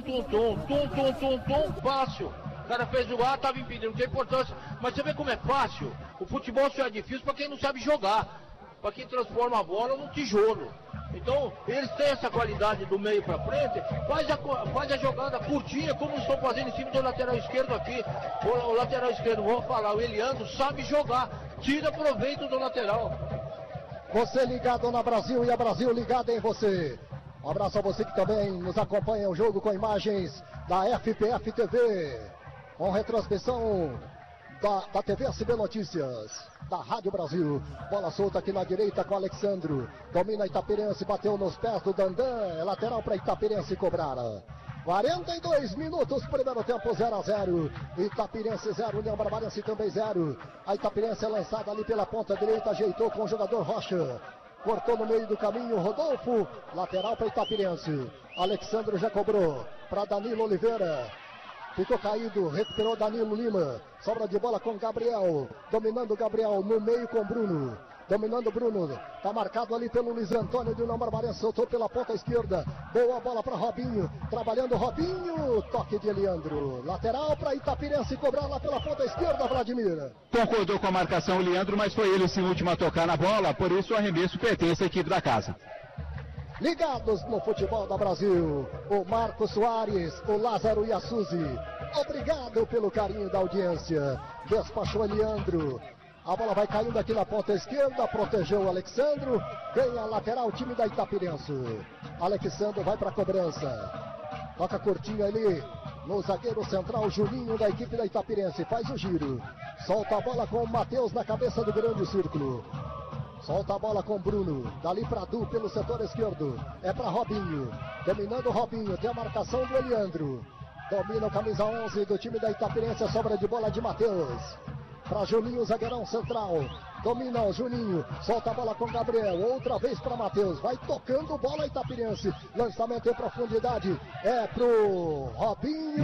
fácil. O cara fez o A, estava impedindo, não tem importância. Mas você vê como é fácil. O futebol só é difícil para quem não sabe jogar. Para quem transforma a bola num tijolo. Então, eles têm essa qualidade do meio para frente, faz a jogada curtinha, como estão fazendo em cima do lateral esquerdo aqui. O lateral esquerdo, vamos falar, o Eliandro sabe jogar, tira proveito do lateral. Você ligado na Brasil e a Brasil ligada em você. Um abraço a você que também nos acompanha o jogo com imagens da FPF TV, com retransmissão da TV SB Notícias, da Rádio Brasil. Bola solta aqui na direita com Alexandro. Domina Itapirense, bateu nos pés do Dandan. É lateral para Itapirense cobrar. 42 minutos, primeiro tempo 0-0. Itapirense 0, União Barbarense também 0. A Itapirense é lançada ali pela ponta direita, ajeitou com o jogador Rocha. Cortou no meio do caminho, Rodolfo. Lateral para Itapirense. Alexandro já cobrou para Danilo Oliveira. Ficou caído, recuperou Danilo Lima. Sobra de bola com Gabriel. Dominando Gabriel no meio com Bruno. Dominando Bruno. Tá marcado ali pelo Luiz Antônio de União Barbarense. Soltou pela ponta esquerda. Boa bola para Robinho. Trabalhando Robinho. Toque de Leandro. Lateral para Itapirense cobrar lá pela ponta esquerda, Vladimir. Concordou com a marcação o Leandro, mas foi ele sim o último a tocar na bola. Por isso o arremesso pertence à equipe da casa. Ligados no futebol da Brasil, o Marcos Soares, o Lázaro e a Suzy. Obrigado pelo carinho da audiência. Despachou Leandro. A bola vai caindo aqui na ponta esquerda, protegeu o Alexandro. Ganha a lateral o time da Itapirense. Alexandro vai para a cobrança. Toca curtinho ali no zagueiro central, Juninho da equipe da Itapirense. Faz o giro. Solta a bola com o Matheus na cabeça do grande círculo. Solta a bola com Bruno, dali para Du pelo setor esquerdo, é para Robinho, dominando Robinho, tem a marcação do Eliandro, domina o camisa 11 do time da Itapirense, a sobra de bola de Matheus, para Juninho, zagueirão central, domina o Juninho, solta a bola com Gabriel, outra vez para Matheus, vai tocando bola a Itapirense, lançamento em profundidade, é pro Robinho.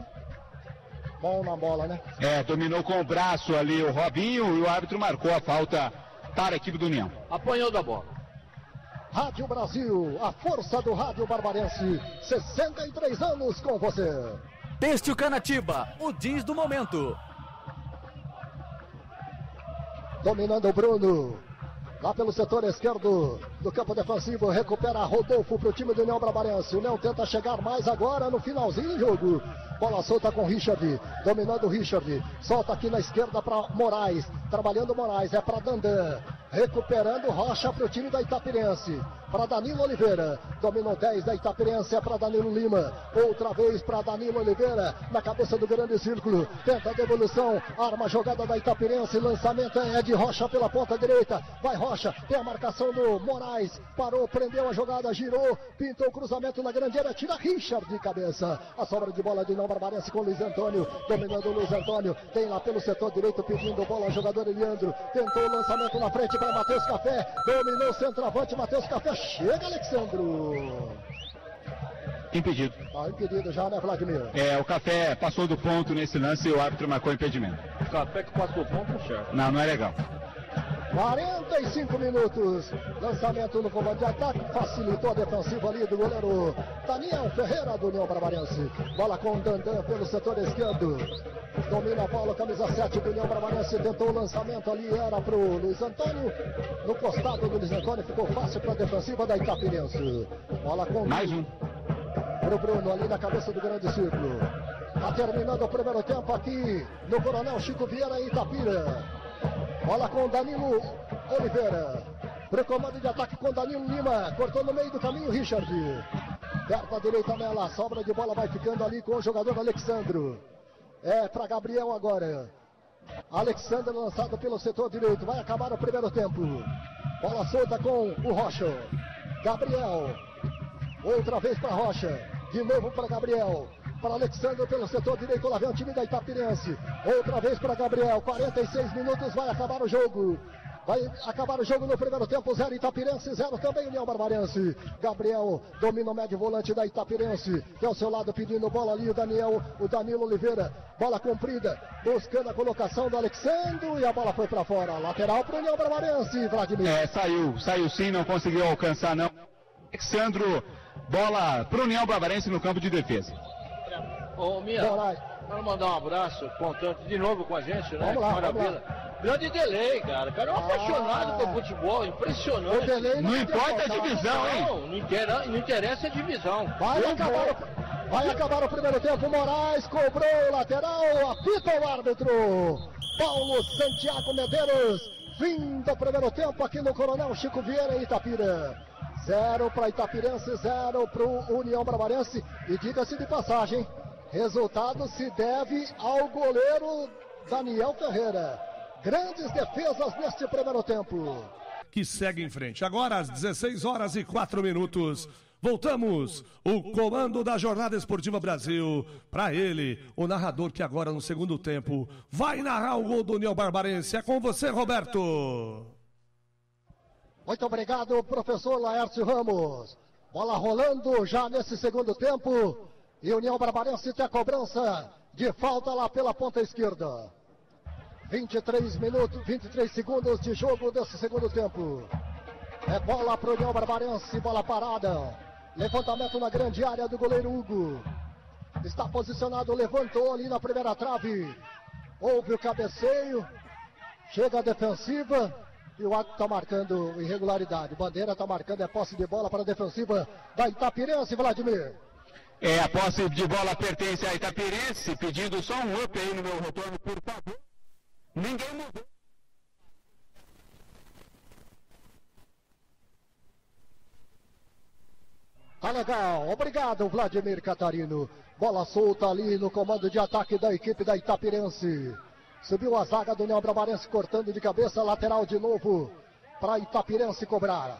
Mão na bola, né? Dominou com o braço ali o Robinho e o árbitro marcou a falta para a equipe do União. Apanhou da bola. Rádio Brasil, a força do rádio barbarense, 63 anos com você. Têxtil Canatiba, o jeans do momento. Dominando o Bruno, lá pelo setor esquerdo do campo defensivo, recupera Rodolfo para o time do União Barbarense. O União tenta chegar mais agora no finalzinho do jogo. Bola solta com Richard, dominando o Richard, solta aqui na esquerda para Moraes, trabalhando Moraes, é para Dandan. Recuperando Rocha para o time da Itapirense. Para Danilo Oliveira. Dominou 10 da Itapirense. É para Danilo Lima. Outra vez para Danilo Oliveira. Na cabeça do grande círculo. Tenta a devolução. Arma a jogada da Itapirense. Lançamento é de Rocha pela ponta direita. Vai Rocha. Tem a marcação do Moraes. Parou, prendeu a jogada. Girou. Pintou o cruzamento na grande área. Tira Richard de cabeça. A sobra de bola de União Barbarense com o Luiz Antônio. Dominando o Luiz Antônio. Tem lá pelo setor direito pedindo bola ao jogador Eliandro. Tentou o lançamento na frente para Matheus Café. Dominou o centroavante. Matheus Café. Chega, Alexandro. Impedido. Tá impedido já, né, Vladimir? O Café passou do ponto nesse lance e o árbitro marcou impedimento. O Café que passou do ponto, certo. Não é legal. 45 minutos. Lançamento no comando de ataque. Facilitou a defensiva ali do goleiro Daniel Ferreira do União Barbarense. Bola com o Dandan pelo setor esquerdo. Domina a bola, camisa 7 do União Barbarense. Tentou o lançamento ali, era pro Luiz Antônio. No costado do Luiz Antônio ficou fácil para a defensiva da Itapirense. Bola com mais um. Pro Bruno ali na cabeça do grande círculo. Tá terminando o primeiro tempo aqui no Coronel Chico Vieira em Itapira. Bola com Danilo Oliveira. Pro comando de ataque com Danilo Lima. Cortou no meio do caminho Richard. Perto à direita nela. A sobra de bola vai ficando ali com o jogador Alexandro. É para Gabriel agora. Alexandre lançado pelo setor direito. Vai acabar o primeiro tempo. Bola solta com o Rocha. Gabriel. Outra vez para Rocha. De novo para Gabriel. Para Alexandre pelo setor direito. Lá vem o time da Itapirense. Outra vez para Gabriel. 46 minutos. Vai acabar o jogo. Vai acabar o jogo no primeiro tempo. 0 Itapirense, 0 também União Barbarense. Gabriel domina o médio volante da Itapirense. Tem ao seu lado pedindo bola ali o Danilo Oliveira. Bola comprida. Buscando a colocação do Alexandre. E a bola foi para fora. Lateral para o União Barbarense, Vladimir. Saiu sim, não conseguiu alcançar não. Alexandre, bola para o União Barbarense no campo de defesa. Ô, Mia, quero mandar um abraço, contante de novo com a gente, né? Vamos lá, maravilha. Grande delay, cara. O cara é um apaixonado por futebol, impressionante. Não importa a divisão, hein? Não interessa a divisão. Vai acabar o primeiro tempo. Moraes cobrou o lateral, apita o árbitro. Paulo Santiago Medeiros. Fim do primeiro tempo aqui no Coronel Chico Vieira em Itapira. 0 para Itapirense, 0 para o União Barbarense. E diga-se de passagem, resultado se deve ao goleiro Daniel Ferreira. Grandes defesas neste primeiro tempo. Que segue em frente. Agora às 16h04. Voltamos. O comando da Jornada Esportiva Brasil. Para ele, o narrador que agora no segundo tempo vai narrar o gol do União Barbarense. É com você, Roberto. Muito obrigado, professor Laércio Ramos. Bola rolando já nesse segundo tempo. E União Barbarense tem a cobrança de falta lá pela ponta esquerda. 23 segundos de jogo desse segundo tempo. É bola para o União Barbarense, bola parada. Levantamento na grande área do goleiro Hugo. Está posicionado, levantou ali na primeira trave. Houve o cabeceio. Chega a defensiva. E o árbitro está marcando irregularidade. Bandeira está marcando, é posse de bola para a defensiva da Itapirense, Vladimir. A posse de bola pertence à Itapirense, pedindo só um up aí no meu retorno, por favor. Ninguém mudou. Tá legal, obrigado Vladimir Catarino. Bola solta ali no comando de ataque da equipe da Itapirense. Subiu a zaga do União Barbarense cortando de cabeça, lateral de novo para Itapirense cobrar.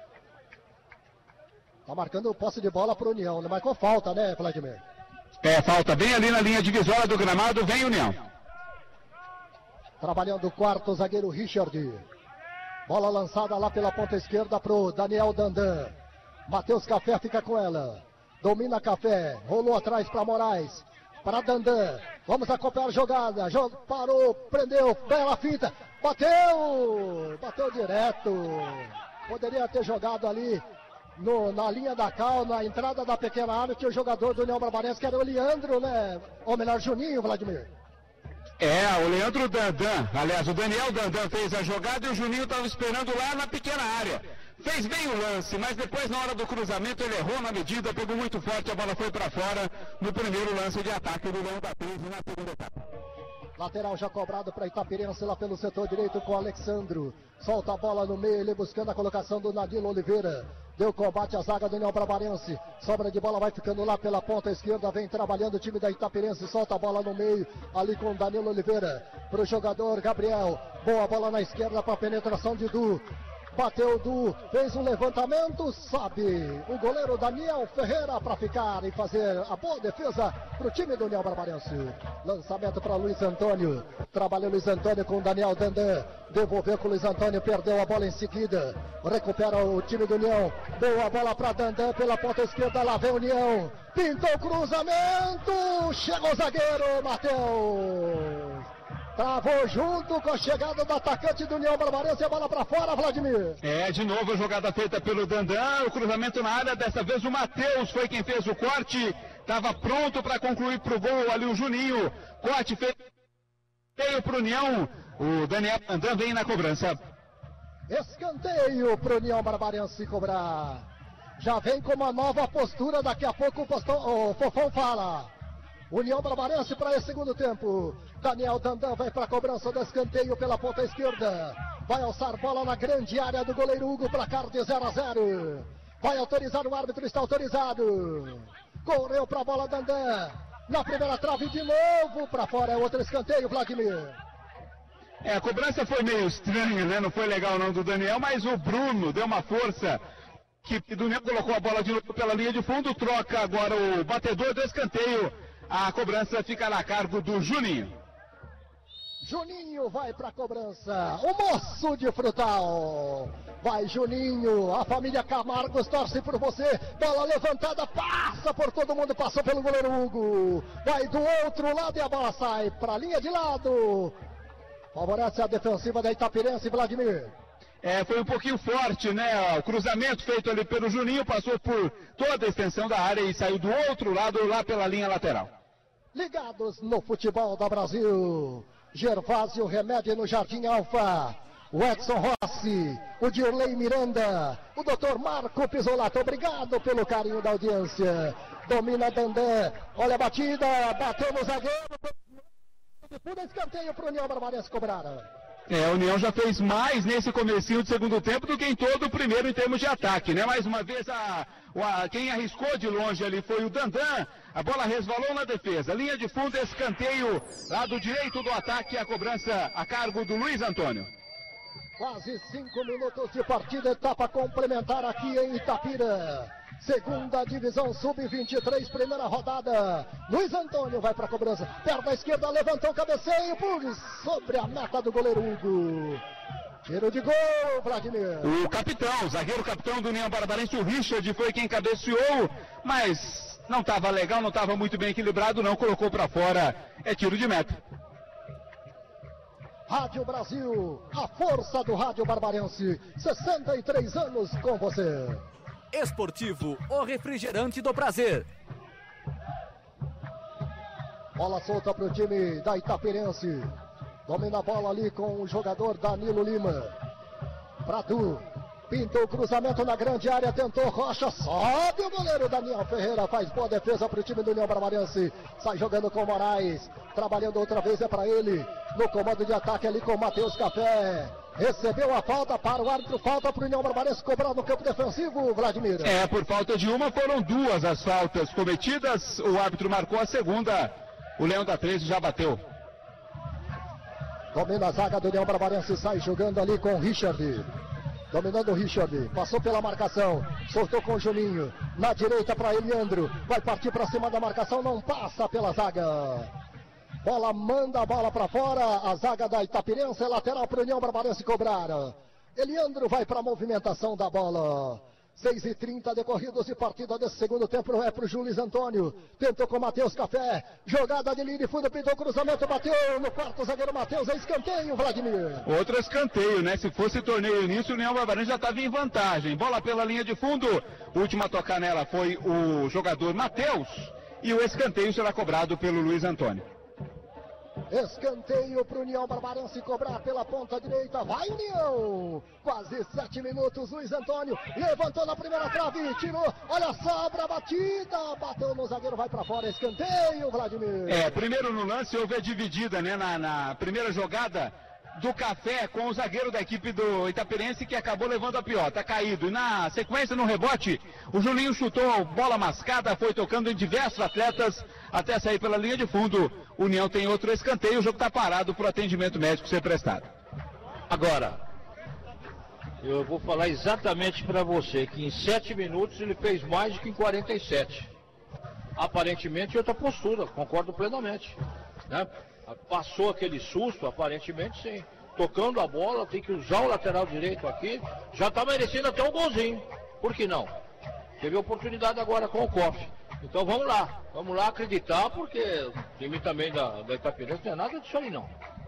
Tá marcando posse de bola para o União, não marcou falta, né, Vladimir? Falta bem ali na linha divisória do gramado, vem União. Trabalhando o quarto zagueiro Richard. Bola lançada lá pela ponta esquerda pro Daniel Dandan. Matheus Café fica com ela. Domina Café. Rolou atrás para Moraes. Para Dandan. Vamos acompanhar a jogada. Parou, prendeu. Bela fita. Bateu direto. Poderia ter jogado ali na linha da cal, na entrada da pequena área, que o jogador do União Barbarense, que era o Leandro, né? Ou melhor, Juninho, Vladimir. O Leandro Dandan, aliás, o Daniel Dandan fez a jogada e o Juninho estava esperando lá na pequena área. Fez bem o lance, mas depois na hora do cruzamento ele errou na medida, pegou muito forte, a bola foi para fora no primeiro lance de ataque do Leão da 13 na segunda etapa. Lateral já cobrado para Itapirense lá pelo setor direito com o Alexandro. Solta a bola no meio, ele buscando a colocação do Nadilo Oliveira. Deu combate à zaga do União Barbarense. Sobra de bola vai ficando lá pela ponta esquerda. Vem trabalhando o time da Itapirense. Solta a bola no meio, ali com o Danilo Oliveira. Para o jogador Gabriel. Boa bola na esquerda para a penetração de Du. Bateu Du, fez um levantamento, sobe o goleiro Daniel Ferreira para ficar e fazer a boa defesa para o time do União Barbarense. Lançamento para Luiz Antônio, trabalhou Luiz Antônio com o Daniel Dandan, devolveu com o Luiz Antônio, perdeu a bola em seguida, recupera o time do União, deu a bola para Dandan pela ponta esquerda, lá vem o União, pintou o cruzamento, chegou o zagueiro, Matheus. Travou junto com a chegada do atacante do União Barbarense, a bola para fora, Vladimir. De novo a jogada feita pelo Dandan, o cruzamento na área, dessa vez o Matheus foi quem fez o corte, estava pronto para concluir para o gol ali o Juninho, corte feio para o União, o Daniel Dandan vem na cobrança. Escanteio para o União Barbarense cobrar, já vem com uma nova postura, daqui a pouco o Fofão fala. União Barbarense para esse segundo tempo. Daniel Dandan vai para a cobrança do escanteio pela ponta esquerda. Vai alçar bola na grande área do goleiro Hugo, placar de 0-0. Vai autorizar o árbitro, está autorizado. Correu para a bola Dandan. Na primeira trave de novo, para fora é outro escanteio, Vladimir. A cobrança foi meio estranha, né? Não foi legal não do Daniel, mas o Bruno deu uma força. Que do União colocou a bola de novo pela linha de fundo, troca agora o batedor do escanteio. A cobrança fica a cargo do Juninho. Juninho vai para a cobrança. O moço de Frutal. Vai Juninho. A família Camargos torce por você. Bola levantada. Passa por todo mundo. Passou pelo goleiro Hugo. Vai do outro lado e a bola sai para a linha de lado. Favorece a defensiva da Itapirense, Vladimir. Foi um pouquinho forte, né? O cruzamento feito ali pelo Juninho passou por toda a extensão da área e saiu do outro lado, lá pela linha lateral. Ligados no futebol do Brasil. Gervásio Remédio no Jardim Alfa. O Edson Rossi, o Dirley Miranda, o Dr. Marco Pisolato. Obrigado pelo carinho da audiência. Domina Dandan. Olha a batida, bateu no zagueiro. Puta escanteio para o União Barbarense cobrar. A União já fez mais nesse comecinho de segundo tempo do que em todo o primeiro em termos de ataque, né? Mais uma vez quem arriscou de longe ali foi o Dandan, a bola resvalou na defesa, linha de fundo, escanteio, lado direito do ataque, a cobrança a cargo do Luiz Antônio. Quase 5 minutos de partida, etapa complementar aqui em Itapira. Segunda divisão sub-23, primeira rodada. Luiz Antônio vai para a cobrança. Perna esquerda, levantou o cabeceio sobre a meta do goleiro Hugo. Tiro de gol, Vladimir. O capitão, o zagueiro capitão do União Barbarense, o Richard, foi quem cabeceou, mas não estava legal, não estava muito bem equilibrado, não, colocou para fora. É tiro de meta. Rádio Brasil, a força do rádio barbarense. 63 anos com você. Esportivo, o refrigerante do prazer. Bola solta para o time da Itapirense. Domina a bola ali com o jogador Danilo Lima. Pradu. Pintou o cruzamento na grande área. Tentou Rocha. Sobe o goleiro Daniel Ferreira. Faz boa defesa para o time do União Barbarense. Sai jogando com o Moraes. Trabalhando outra vez é para ele. No comando de ataque ali com o Matheus Café. Recebeu a falta para o árbitro, falta para o União Barbarense cobrar no campo defensivo, Vladimir. Por falta de uma, foram duas as faltas cometidas, o árbitro marcou a segunda, o Leão da 13 já bateu. Domina a zaga do União Barbarense, sai jogando ali com o Richard. Dominando o Richard, passou pela marcação, soltou com o Juninho, na direita para Eliandro, vai partir para cima da marcação, não passa pela zaga. Bola, manda a bola para fora, a zaga da Itapirense, lateral para o União Barbarense cobrar. Eliandro vai para a movimentação da bola. 6h30 decorridos de partida desse segundo tempo, não é para o Luiz Antônio. Tentou com o Matheus Café, jogada de linha de fundo, pintou o cruzamento, bateu no quarto zagueiro Matheus, é escanteio, Vladimir. Outro escanteio, né? Se fosse torneio início, o União Barbarense já estava em vantagem. Bola pela linha de fundo, o último a tocar nela foi o jogador Matheus, e o escanteio será cobrado pelo Luiz Antônio. Escanteio para o União Barbarense cobrar pela ponta direita. Vai, União! Quase 7 minutos. Luiz Antônio levantou na primeira trave, tirou. Olha só, a batida. Bateu no zagueiro, vai para fora. Escanteio, Vladimir. Primeiro no lance houve a dividida, né? Na primeira jogada do Café com o zagueiro da equipe do Itapirense, que acabou levando a pior, tá caído. E na sequência, no rebote, o Juninho chutou bola mascada, foi tocando em diversos atletas até sair pela linha de fundo. União tem outro escanteio, o jogo tá parado para o atendimento médico ser prestado. Agora, eu vou falar exatamente para você que em 7 minutos ele fez mais do que em 47. Aparentemente outra postura, concordo plenamente, né? Passou aquele susto, aparentemente sim. Tocando a bola, tem que usar o lateral direito aqui. Já está merecendo até um golzinho. Por que não? Teve oportunidade agora com o Koff. Então vamos lá acreditar, porque o time também da Itapirense não é nada disso aí não.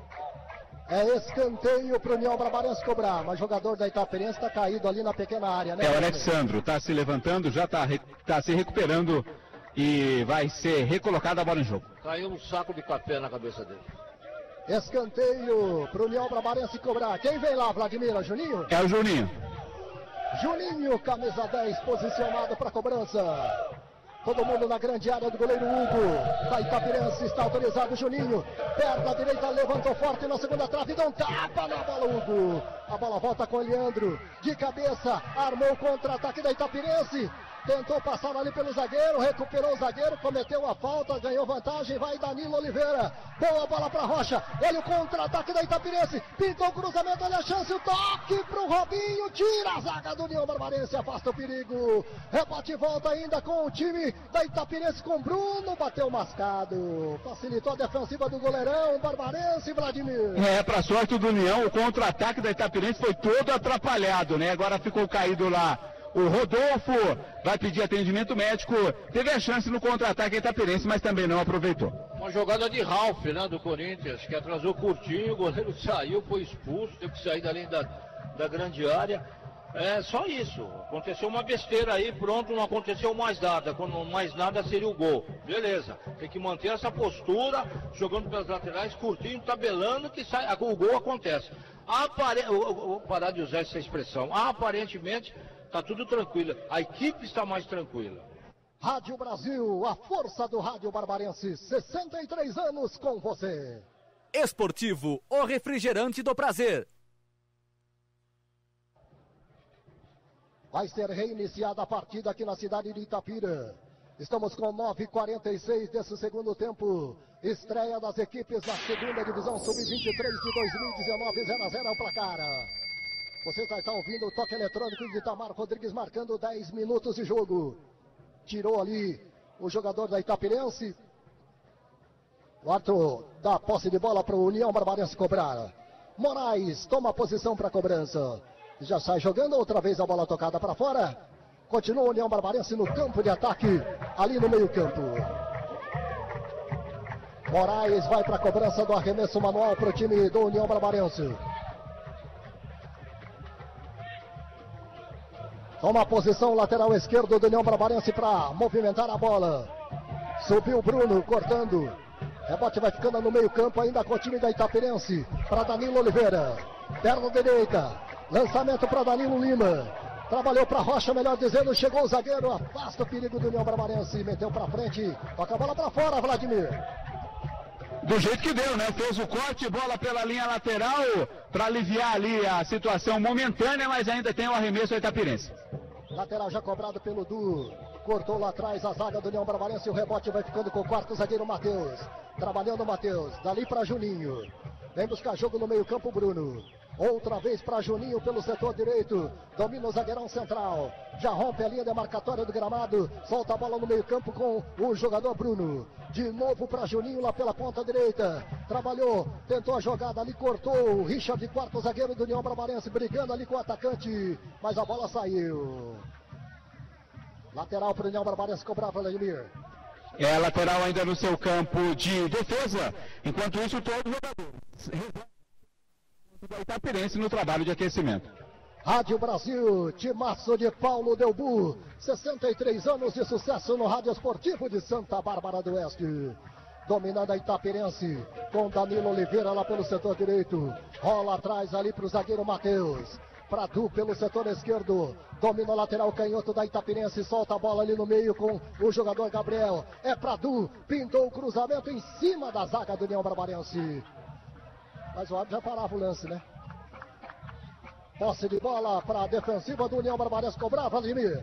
É escanteio para o União Barbarense cobrar, mas o jogador da Itapirense está caído ali na pequena área, né? O Alexandro está se levantando, já está se recuperando. E vai ser recolocada a bola em jogo. Caiu um saco de café na cabeça dele. Escanteio para o União Barbarense cobrar. Quem vem lá, Vladimir? Juninho? É o Juninho. Juninho, camisa 10, posicionado para cobrança. Todo mundo na grande área do goleiro Hugo. Da Itapirense está autorizado. Juninho, perna direita, levantou forte na segunda trave. Dá um tapa na bola, Hugo. A bola volta com o Leandro. De cabeça, armou o contra-ataque da Itapirense. Tentou passar ali pelo zagueiro, recuperou o zagueiro, cometeu a falta, ganhou vantagem, vai Danilo Oliveira. Boa bola para Rocha, olha o contra-ataque da Itapirense, pintou o cruzamento, olha a chance, o toque pro Robinho, tira a zaga do União Barbarense, afasta o perigo. Rebate e volta ainda com o time da Itapirense com Bruno, bateu mascado, facilitou a defensiva do goleirão, Barbarense, Vladimir. Para sorte do União, o contra-ataque da Itapirense foi todo atrapalhado, né? Agora ficou caído lá. O Rodolfo vai pedir atendimento médico, teve a chance no contra-ataque Itapirense, mas também não aproveitou. Uma jogada de Ralf, né, do Corinthians, que atrasou curtinho, o goleiro saiu, foi expulso, teve que sair dali da grande área. É só isso, aconteceu uma besteira aí, pronto, não aconteceu mais nada, quando mais nada seria o gol. Beleza, tem que manter essa postura, jogando pelas laterais, curtinho, tabelando, que sai, o gol acontece. Eu vou parar de usar essa expressão, aparentemente está tudo tranquilo, a equipe está mais tranquila. Rádio Brasil, a força do rádio barbarense, 63 anos com você. Esportivo, o refrigerante do prazer. Vai ser reiniciada a partida aqui na cidade de Itapira. Estamos com 9h46 desse segundo tempo. Estreia das equipes da segunda divisão sub-23 de 2019, 0-0 ao placar. Você está ouvindo o toque eletrônico de Itamar Rodrigues marcando 10 minutos de jogo. Tirou ali o jogador da Itapirense. O árbitro dá posse de bola para o União Barbarense cobrar. Moraes toma a posição para a cobrança. Já sai jogando outra vez a bola tocada para fora. Continua o União Barbarense no campo de ataque, ali no meio campo. Moraes vai para a cobrança do arremesso manual para o time do União Barbarense. Toma a posição lateral esquerdo do União Barbarense para movimentar a bola. Subiu o Bruno, cortando. Rebote vai ficando no meio campo ainda com o time da Itapirense. Para Danilo Oliveira. Perna direita. Lançamento para Danilo Lima. Trabalhou para Rocha, melhor dizendo. Chegou o zagueiro. Afasta o perigo do União Barbarense. Meteu para frente. Toca a bola para fora, Vladimir. Do jeito que deu, né? Fez o corte, bola pela linha lateral para aliviar ali a situação momentânea, mas ainda tem o arremesso da Itapirense. Lateral já cobrado pelo Du. Cortou lá atrás a zaga do União Barbarense. O rebote vai ficando com o quarto zagueiro Matheus. Trabalhando o Matheus. Dali para Juninho. Vem buscar jogo no meio campo, Bruno. Outra vez para Juninho pelo setor direito. Domina o zagueirão central. Já rompe a linha demarcatória do gramado. Solta a bola no meio campo com o jogador Bruno. De novo para Juninho lá pela ponta direita. Trabalhou, tentou a jogada ali, cortou. O Richard, quarto zagueiro do União Barbarense, brigando ali com o atacante. Mas a bola saiu. Lateral para o União Barbarense cobrar, Vladimir. É lateral ainda no seu campo de defesa. Enquanto isso, todos os jogadores da Itapirense no trabalho de aquecimento. Rádio Brasil, timaço de Paulo Delbu, 63 anos de sucesso no rádio esportivo de Santa Bárbara do Oeste. dominando a Itapirense, com Danilo Oliveira lá pelo setor direito, rola atrás ali para o zagueiro Matheus, Pradu pelo setor esquerdo, domina o lateral canhoto da Itapirense, solta a bola ali no meio com o jogador Gabriel, é Pradu, pintou o cruzamento em cima da zaga do União Barbarense, mas o árbitro já parava o lance, né? Posse de bola para a defensiva do União Barbarense, cobrar, Vladimir.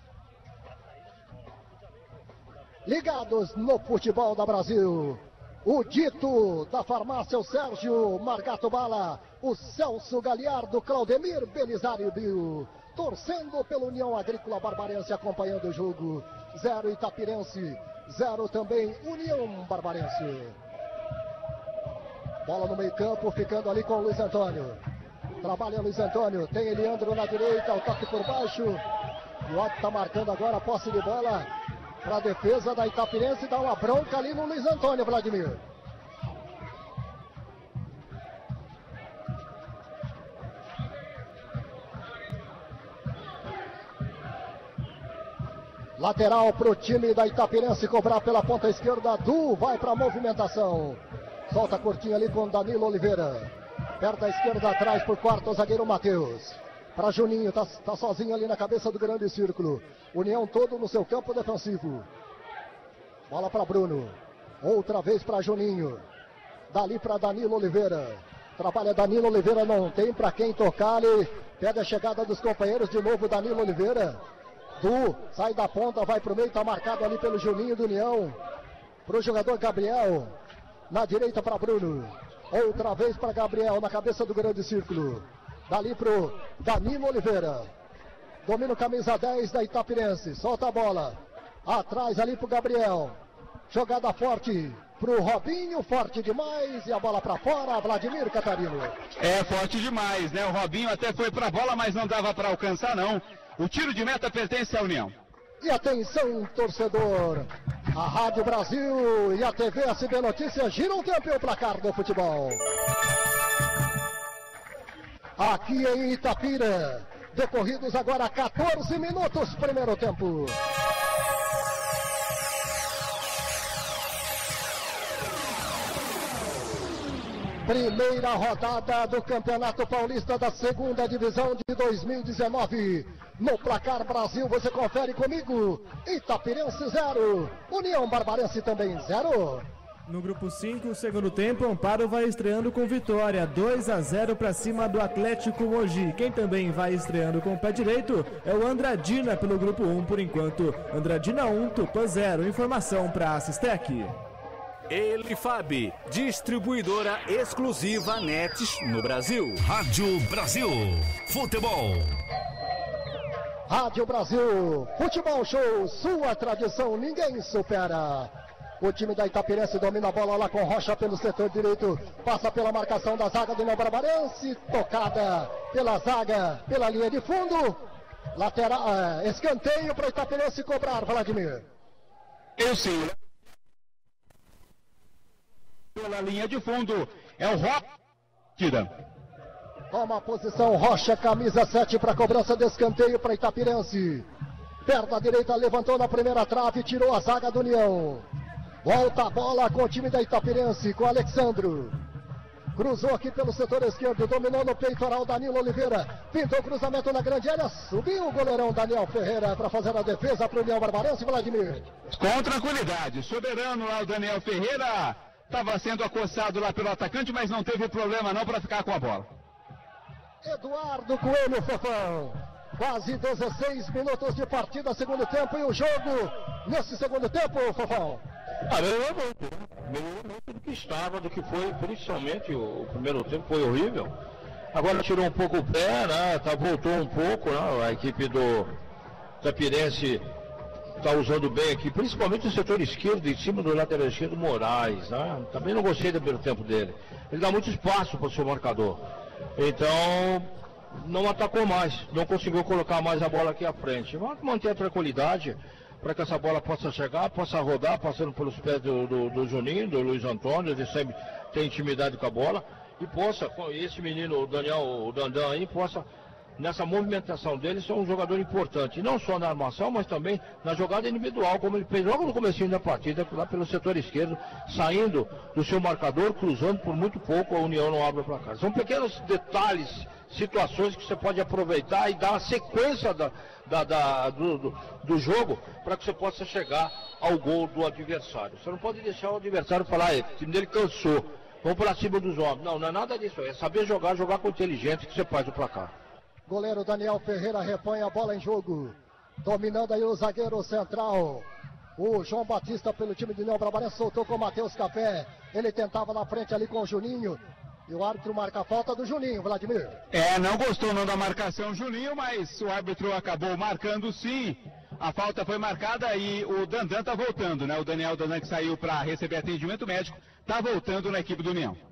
Ligados no futebol da Brasil, o dito da farmácia, o Sérgio Margato Bala, o Celso Galiardo, Claudemir Belisário Bio, torcendo pela União Agrícola Barbarense, acompanhando o jogo. 0 Itapirense, 0 também União Barbarense. Bola no meio campo, ficando ali com o Luiz Antônio. Trabalha Luiz Antônio, tem Eliandro na direita, o toque por baixo. O Otto está marcando agora a posse de bola para a defesa da Itapirense, dá uma bronca ali no Luiz Antônio, Vladimir. Lateral para o time da Itapirense cobrar pela ponta esquerda. Du vai para a movimentação. Solta curtinho ali com Danilo Oliveira. Perto da esquerda atrás por quarto o zagueiro Matheus. Para Juninho, tá sozinho ali na cabeça do grande círculo. União todo no seu campo defensivo. Bola para Bruno. Outra vez para Juninho. Dali para Danilo Oliveira. Trabalha Danilo Oliveira, não tem para quem tocar ali. Pega a chegada dos companheiros de novo, Danilo Oliveira. Du sai da ponta, vai para o meio, está marcado ali pelo Juninho do União. Para o jogador Gabriel. Na direita para Bruno. Outra vez para Gabriel na cabeça do grande círculo. Dali para o Danilo Oliveira. Domina o camisa 10 da Itapirense. Solta a bola. Atrás ali para o Gabriel. Jogada forte para o Robinho. Forte demais. E a bola para fora. Vladimir Catarino. É forte demais, né? O Robinho até foi para a bola, mas não dava para alcançar, não. O tiro de meta pertence à União. E atenção, torcedor. A Rádio Brasil e a TV SB Notícias giram o tempo e o placar do futebol. Aqui em Itapira, decorridos agora 14 minutos, primeiro tempo. Primeira rodada do Campeonato Paulista da Segunda Divisão de 2019. No placar Brasil, você confere comigo. Itapirense 0, União Barbarense também 0. No grupo 5, o segundo tempo, Amparo vai estreando com vitória, 2-0 para cima do Atlético Mogi. Quem também vai estreando com o pé direito é o Andradina pelo grupo 1 por enquanto. Andradina 1, Tupã 0. Informação para a Sistec. Elifab, distribuidora exclusiva Nets no Brasil. Rádio Brasil, futebol. Rádio Brasil, futebol show, sua tradição, ninguém supera. O time da Itapirense domina a bola lá com Rocha pelo setor direito. Passa pela marcação da zaga do União Barbarense. Tocada pela zaga, pela linha de fundo. Lateral, escanteio para o Itapirense cobrar, Vladimir. Eu sim. Pela linha de fundo, é o Rocha. Toma a posição Rocha, camisa 7 para cobrança de escanteio para Itapirense. Perna direita, levantou na primeira trave, tirou a zaga do União. Volta a bola com o time da Itapirense, com o Alexandro. Cruzou aqui pelo setor esquerdo, dominou no peitoral Danilo Oliveira. Pintou o cruzamento na grande área, subiu o goleirão Daniel Ferreira para fazer a defesa para o União Barbarense, Vladimir. Com tranquilidade, soberano lá o Daniel Ferreira. Estava sendo acossado lá pelo atacante, mas não teve problema não para ficar com a bola. Eduardo Coelho, Fofão. Quase 16 minutos de partida, segundo tempo, e o jogo nesse segundo tempo, Fofão. Melhorou muito do que estava, do que foi, principalmente o primeiro tempo foi horrível. Agora tirou um pouco o pé, né? Voltou um pouco, né? A equipe do Itapirense está usando bem aqui, principalmente o setor esquerdo, em cima do lateral esquerdo, Moraes, né? Também não gostei do primeiro tempo dele. Ele dá muito espaço para o seu marcador. Então, não atacou mais, não conseguiu colocar mais a bola aqui à frente. Vamos manter a tranquilidade para que essa bola possa chegar, possa rodar, passando pelos pés do Juninho, do Luiz Antônio, ele sempre tem intimidade com a bola, e possa, esse menino, o Dandan aí, possa nessa movimentação dele, são um jogador importante, não só na armação, mas também na jogada individual, como ele fez logo no comecinho da partida, lá pelo setor esquerdo, saindo do seu marcador, cruzando por muito pouco, a União não abre o placar. São pequenos detalhes, situações que você pode aproveitar e dar a sequência do jogo para que você possa chegar ao gol do adversário. Você não pode deixar o adversário falar, o time dele cansou, vamos para cima dos homens. Não, não é nada disso, é saber jogar com inteligência que você faz o placar. Goleiro Daniel Ferreira repõe a bola em jogo, dominando aí o zagueiro central. O João Batista pelo time de União Barbarense soltou com o Matheus Café, ele tentava na frente ali com o Juninho. E o árbitro marca a falta do Juninho, Vladimir. Não gostou não da marcação Juninho, mas o árbitro acabou marcando sim. A falta foi marcada e o Dandan tá voltando, né? O Daniel Dandan, que saiu para receber atendimento médico, tá voltando na equipe do União.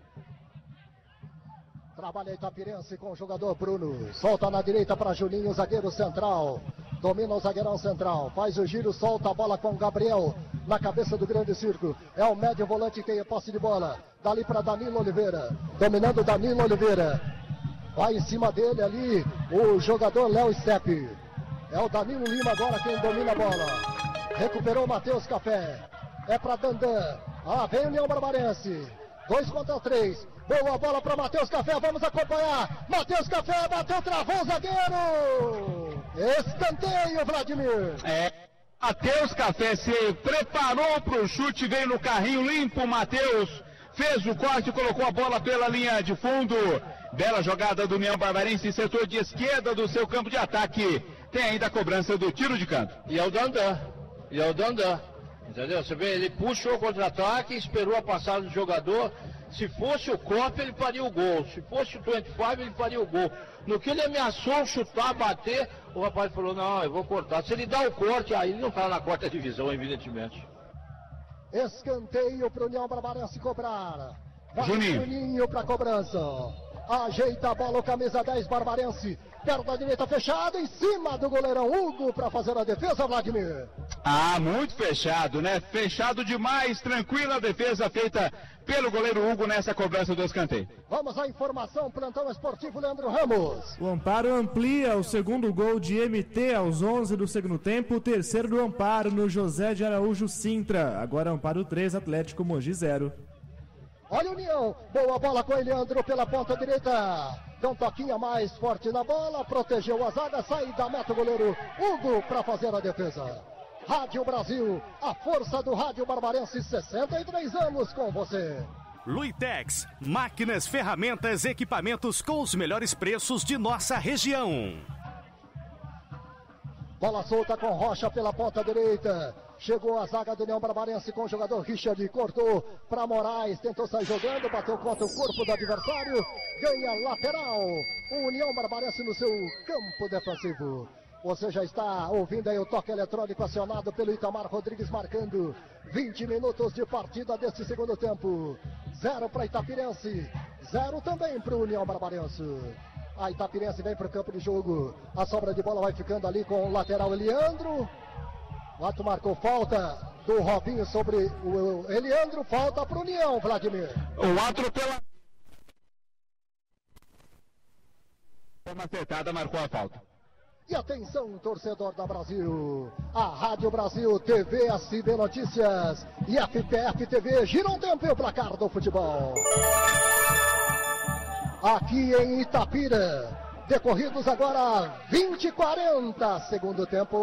Trabalha Itapirense com o jogador Bruno. Solta na direita para Juninho, zagueiro central. Domina o zagueirão central. Faz o giro, solta a bola com o Gabriel na cabeça do grande círculo. É o médio volante que tem posse de bola. Dali para Danilo Oliveira. Dominando Danilo Oliveira. Vai em cima dele ali o jogador Léo Steppe. É o Danilo Lima agora quem domina a bola. Recuperou o Matheus Café. É para Dandan. Vem o União Barbarense. 2 contra 3. Boa bola para Matheus Café. Vamos acompanhar. Matheus Café bateu, travou o zagueiro. Escanteio, Vladimir. Matheus Café se preparou para o chute, veio no carrinho limpo. Matheus fez o corte, colocou a bola pela linha de fundo. Bela jogada do União Barbarense, setor de esquerda do seu campo de ataque. Tem ainda a cobrança do tiro de canto. E é o Dandan. Entendeu? Você vê, ele puxou o contra-ataque, esperou a passada do jogador. Se fosse o Copa, ele faria o gol. Se fosse o 25, ele faria o gol. No que ele ameaçou chutar, bater, o rapaz falou, não, eu vou cortar. Se ele dá o corte, aí ele não está na quarta divisão, evidentemente. Escanteio para o União Barbarense cobrar. Vai Juninho para cobrança. Ajeita a bola o camisa 10 Barbarense. Perna direita fechada em cima do goleirão Hugo para fazer a defesa, Vladimir. Muito fechado, né? Fechado demais, tranquila a defesa feita pelo goleiro Hugo nessa cobrança do escanteio. Vamos à informação, plantão esportivo Leandro Ramos. O Amparo amplia o segundo gol de MT aos 11 do segundo tempo, o terceiro do Amparo no José de Araújo Sintra. Agora Amparo 3, Atlético Mogi 0. Olha o União, boa bola com o Leandro pela ponta direita. Dá um toquinho mais forte na bola, protegeu a zaga, sai da meta o goleiro Hugo para fazer a defesa. Rádio Brasil, a força do rádio barbarense, 63 anos com você. Luitex, máquinas, ferramentas, equipamentos com os melhores preços de nossa região. Bola solta com Rocha pela ponta direita. Chegou a zaga do União Barbarense com o jogador Richard, cortou para Moraes, tentou sair jogando, bateu contra o corpo do adversário, ganha lateral. O União Barbarense no seu campo defensivo. Você já está ouvindo aí o toque eletrônico acionado pelo Itamar Rodrigues, marcando 20 minutos de partida deste segundo tempo. 0 para Itapirense, 0 também para o União Barbarense. A Itapirense vem para o campo de jogo. A sobra de bola vai ficando ali com o lateral Eliandro. O ato marcou falta do Robinho sobre o Eliandro. Falta para o União, Vladimir. O ato pela forma acertada marcou a falta. E atenção, torcedor da Brasil. A Rádio Brasil, TV, SB Notícias e FPF TV giram o tempo e o placar do futebol. Aqui em Itapira, decorridos agora 20:40, segundo tempo.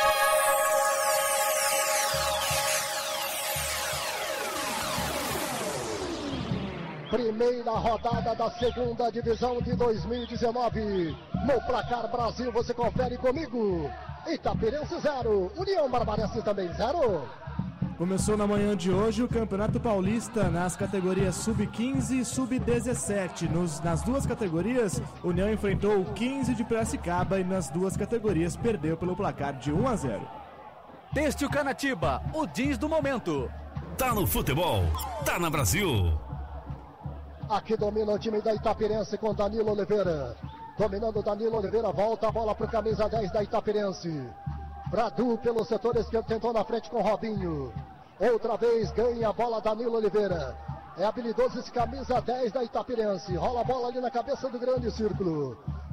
Primeira rodada da segunda divisão de 2019. No placar Brasil, você confere comigo. Itapirense 0, União Barbarense também 0. Começou na manhã de hoje o Campeonato Paulista nas categorias Sub-15 e Sub-17. Nas duas categorias, União enfrentou o 15 de Piracicaba e nas duas categorias perdeu pelo placar de 1-0. Têxtil Canatiba, o jeans do momento. Tá no futebol, tá na Brasil. Aqui domina o time da Itapirense com Danilo Oliveira. Dominando Danilo Oliveira, volta a bola para o camisa 10 da Itapirense. Bradu pelo setor esquerdo, tentou na frente com Robinho. Outra vez ganha a bola Danilo Oliveira. É habilidoso esse camisa 10 da Itapirense. Rola a bola ali na cabeça do grande círculo.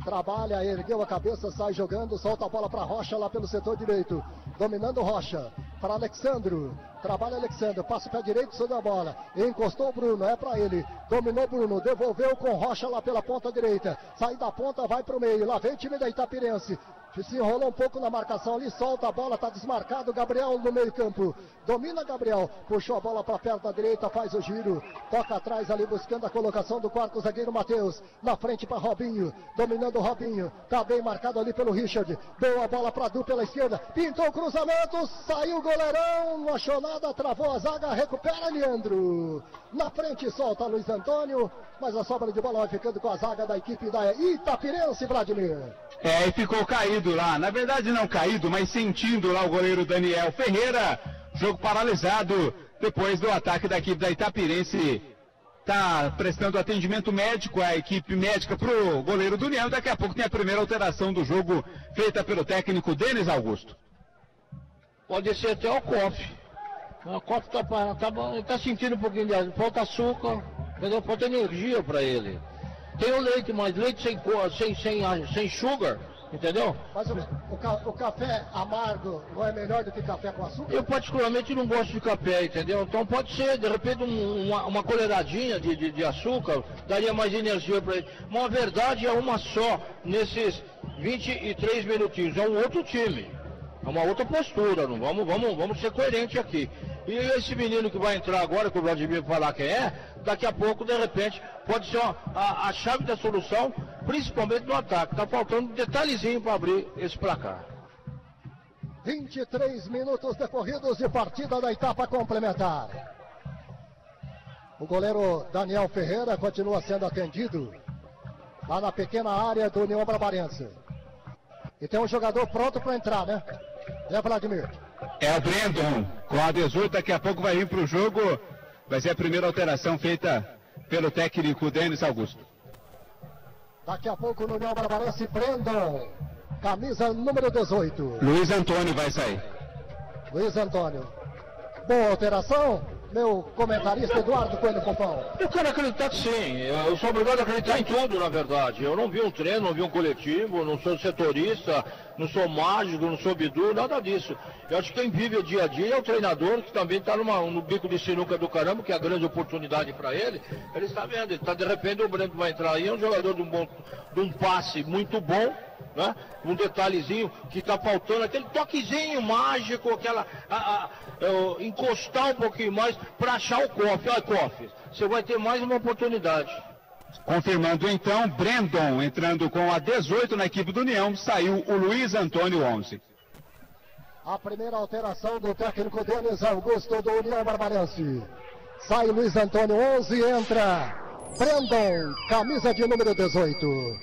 trabalha, ergueu a cabeça, sai jogando, solta a bola para Rocha lá pelo setor direito, dominando Rocha, para Alexandro, trabalha Alexandro, passa o pé direito sobre a bola, encostou o Bruno, é para ele, dominou Bruno, devolveu com Rocha lá pela ponta direita, sai da ponta, vai para o meio, lá vem o time da Itapirense, se enrolou um pouco na marcação ali, solta a bola, está desmarcado, Gabriel no meio campo, domina Gabriel, puxou a bola para perto da direita, faz o giro, toca atrás ali buscando a colocação do quarto zagueiro Matheus, na frente para Robinho, dominando o Robinho, tá bem marcado ali pelo Richard, deu a bola para Du pela esquerda, pintou o cruzamento, saiu o goleirão, não achou nada, travou a zaga, recupera Leandro, na frente solta Luiz Antônio, mas a sobra de bola vai ficando com a zaga da equipe da Itapirense, Vladimir. E ficou caído lá, na verdade não caído, mas sentindo lá o goleiro Daniel Ferreira, jogo paralisado depois do ataque da equipe da Itapirense. Está prestando atendimento médico, a equipe médica para o goleiro do União. Daqui a pouco tem a primeira alteração do jogo feita pelo técnico Denis Augusto. Pode ser até o Koff. O Koff tá sentindo um pouquinho de falta açúcar, entendeu? Falta energia para ele. Tem o leite, mas leite sem sugar, entendeu? Mas o café amargo não é melhor do que café com açúcar? Eu particularmente não gosto de café, entendeu? Então pode ser, de repente, uma colheradinha de açúcar, daria mais energia para ele. Mas a verdade é uma só, nesses 23 minutinhos, é um outro time. É uma outra postura, não vamos ser coerentes aqui. E esse menino que vai entrar agora, que o Vladimir vai falar quem é, daqui a pouco, de repente, pode ser a chave da solução, principalmente no ataque. Está faltando um detalhezinho para abrir esse placar. 23 minutos decorridos de partida da etapa complementar. O goleiro Daniel Ferreira continua sendo atendido lá na pequena área do União Barbarense. E tem um jogador pronto para entrar, né? É, Vladimir? É o Brandon, com a 18, daqui a pouco vai vir para o jogo. Vai ser a primeira alteração feita pelo técnico Denis Augusto. Daqui a pouco no União Barbarense, Brandon, camisa número 18. Luiz Antônio vai sair. Luiz Antônio. Boa alteração, meu comentarista Eduardo Coelho Pompão. Eu quero acreditar que sim, eu sou obrigado a acreditar em tudo, na verdade. Eu não vi um treino, não vi um coletivo, não sou setorista, não sou mágico, não sou bidu, nada disso. Eu acho que quem vive o dia a dia é o treinador, que também está no bico de sinuca do caramba, que é a grande oportunidade para ele. Ele está vendo, ele está, de repente o Breno vai entrar aí, é um jogador de um passe muito bom, né? Um detalhezinho que está faltando, aquele toquezinho mágico, encostar um pouquinho mais para achar o Koff. Olha, Koff, você vai ter mais uma oportunidade. Confirmando então, Brandon entrando com a 18 na equipe do União, saiu o Luiz Antônio 11. A primeira alteração do técnico Denis Augusto do União Barbarense. Sai Luiz Antônio 11, entra Brandon, camisa de número 18.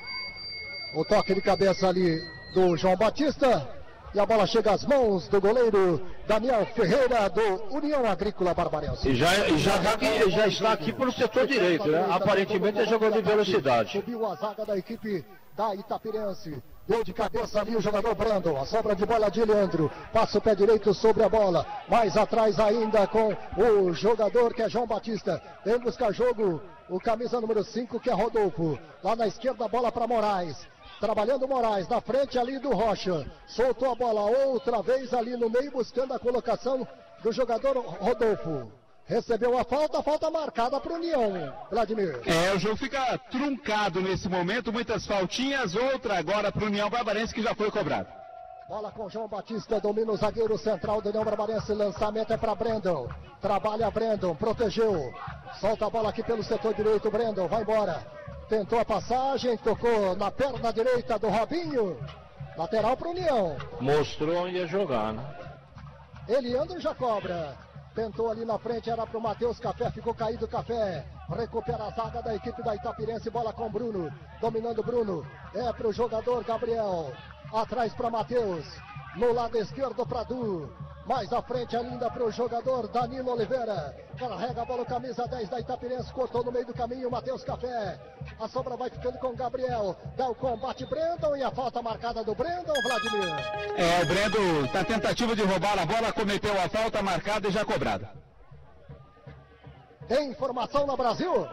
O toque de cabeça ali do João Batista. E a bola chega às mãos do goleiro Daniel Ferreira do União Agrícola Barbarense. E já está aqui pelo setor direito, né? Aparentemente é jogador de velocidade. Subiu a zaga da equipe da Itapirense. Deu de cabeça ali o jogador Brandon. A sobra de bola de Leandro. Passa o pé direito sobre a bola. Mais atrás ainda com o jogador que é João Batista. Vem buscar jogo o camisa número 5 que é Rodolfo. Lá na esquerda a bola para Moraes. Trabalhando Moraes, na frente ali do Rocha. Soltou a bola outra vez ali no meio, buscando a colocação do jogador Rodolfo. Recebeu a falta marcada para o União, Vladimir. O jogo fica truncado nesse momento, muitas faltinhas, outra agora para o União Barbarense que já foi cobrado. Bola com João Batista, domina o zagueiro central do União Barbarense, lançamento é para Brandon. Trabalha Brandon, protegeu. Solta a bola aqui pelo setor direito, Brandon, vai embora. Tentou a passagem, tocou na perna direita do Robinho. Lateral para o União. Mostrou onde ia jogar, né? Eliandro já cobra. Tentou ali na frente, era para o Matheus Café, ficou caído o Café. Recupera a zaga da equipe da Itapirense, bola com Bruno. Dominando Bruno. É para o jogador Gabriel. Atrás para Matheus. No lado esquerdo para Du. Mais à frente ainda para o jogador Danilo Oliveira. Carrega a bola, camisa 10 da Itapirense. Cortou no meio do caminho, Matheus Café. A sobra vai ficando com Gabriel. Dá o combate Brandon e a falta marcada do Brandon, Vladimir. O Brandon está tentativa de roubar a bola, cometeu a falta marcada e já cobrada. Tem informação no Brasil?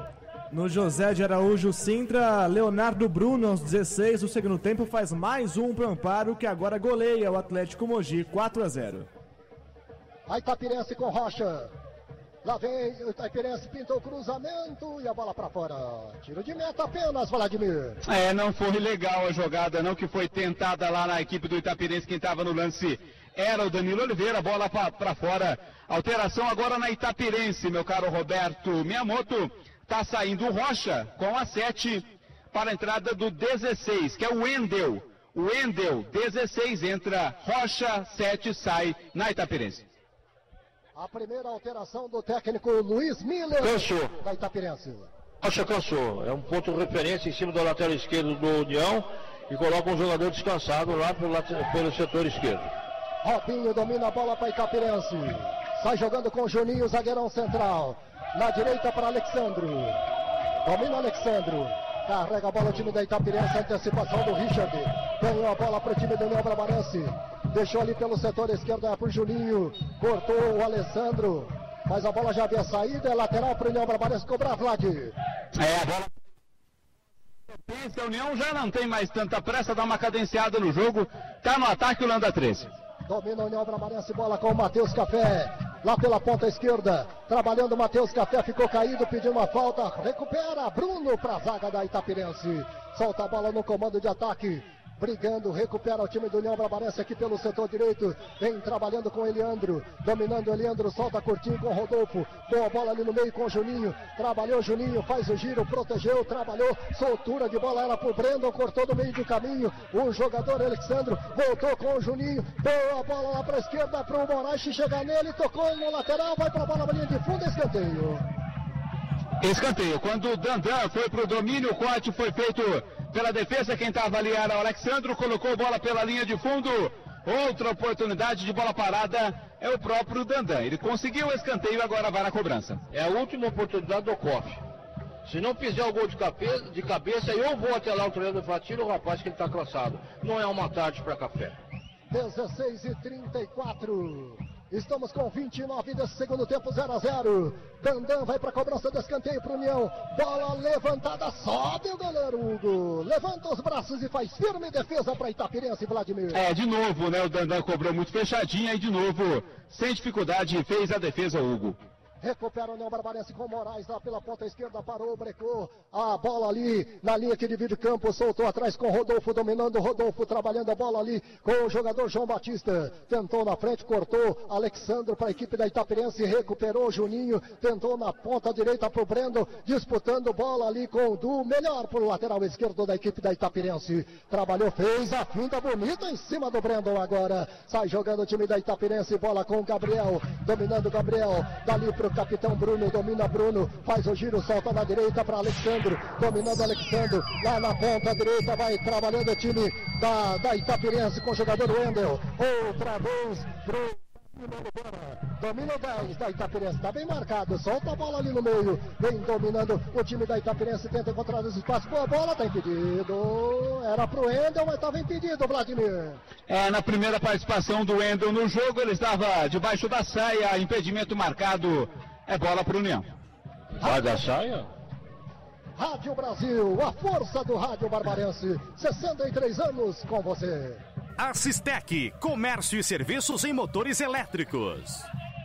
No José de Araújo Sintra, Leonardo Bruno, aos 16 do segundo tempo, faz mais um para o Amparo, que agora goleia o Atlético Mogi, 4-0. A Itapirense com Rocha. Lá vem o Itapirense, pintou o cruzamento e a bola para fora. Tiro de meta apenas, Vladimir. Não foi legal a jogada, não, que foi tentada lá na equipe do Itapirense. Quem estava no lance era o Danilo Oliveira, bola para fora. Alteração agora na Itapirense, meu caro Roberto Miyamoto. Está saindo o Rocha com a 7 para a entrada do 16, que é o Wendel. O Wendel, 16, entra Rocha, 7, sai na Itapirense. A primeira alteração do técnico Luiz Miller. Cansou. Da Itapirense. Rocha cansou. É um ponto de referência em cima do lateral esquerdo do União e coloca um jogador descansado lá pelo setor esquerdo. Robinho domina a bola para Itapirense. Sai jogando com o Juninho, zagueirão central. Na direita para Alexandro. Domina Alexandro. Carrega a bola o time da Itapirense. Antecipação do Richard. Ganhou a bola para o time do União Barbarense. Deixou ali pelo setor esquerdo para o Juninho. Cortou o Alessandro. Mas a bola já havia saído. É lateral para o União Barbarense cobrar, Vlad. A bola. A União já não tem mais tanta pressa. Dá uma cadenciada no jogo. Tá no ataque o Landa 13. Domina o União Barbarense, bola com o Matheus Café, lá pela ponta esquerda, trabalhando o Matheus Café, ficou caído, pediu uma falta, recupera Bruno para a zaga da Itapirense, solta a bola no comando de ataque, brigando, recupera o time do União Barbarense aqui pelo setor direito, vem trabalhando com Eliandro, dominando Eliandro, solta curtinho com Rodolfo, boa bola ali no meio com o Juninho, trabalhou Juninho, faz o giro, protegeu, trabalhou, soltura de bola era pro Brandon, cortou do meio de caminho, o jogador Alexandro, voltou com o Juninho, boa bola lá pra esquerda pro Moraes, chegar nele, tocou no lateral, vai pra bola na linha de fundo, escanteio. Escanteio, quando o Dandan foi pro domínio, o corte foi feito pela defesa, quem estava ali era o Alexandro, colocou a bola pela linha de fundo, outra oportunidade de bola parada é o próprio Dandan, ele conseguiu o escanteio e agora vai na cobrança. É a última oportunidade do Koff. Se não fizer o gol de cabeça, eu vou até lá o treinador e falar, tira o rapaz que ele está cansado. Não é uma tarde para café. 16:34. Estamos com 29 desse segundo tempo, 0-0. Dandan vai para a cobrança do escanteio para o União. Bola levantada, sobe o goleiro Hugo. Levanta os braços e faz firme defesa para Itapirense, Vladimir. De novo, né? O Dandan cobrou muito fechadinha e de novo, sem dificuldade, fez a defesa Hugo. Recupera o União Barbarense com Moraes lá pela ponta esquerda, parou, brecou a bola ali na linha que divide o campo, soltou atrás com Rodolfo, dominando Rodolfo, trabalhando a bola ali com o jogador João Batista, tentou na frente, cortou Alexandro para a equipe da Itapirense, recuperou Juninho, tentou na ponta direita para o Brendo, disputando bola ali com o Du, melhor para o lateral esquerdo da equipe da Itapirense, trabalhou, fez a finta bonita em cima do Brendo agora, sai jogando o time da Itapirense, bola com o Gabriel, dominando o Gabriel, dali para o capitão Bruno, domina Bruno, faz o giro, solta na direita para Alexandro, dominando Alexandro, lá na ponta direita, vai trabalhando o time da Itapirense com o jogador Wendel, outra vez pro domina o 10 da Itapirense, está bem marcado, solta a bola ali no meio, vem dominando o time da Itapirense, tenta encontrar os espaços, boa bola, está impedido, era pro Wendel, mas estava impedido, Vladimir. Na primeira participação do Wendel no jogo, ele estava debaixo da saia, impedimento marcado, é bola pro União. Sai da saia? Rádio Brasil, a força do rádio barbarense, 63 anos com você. Assistec, comércio e serviços em motores elétricos.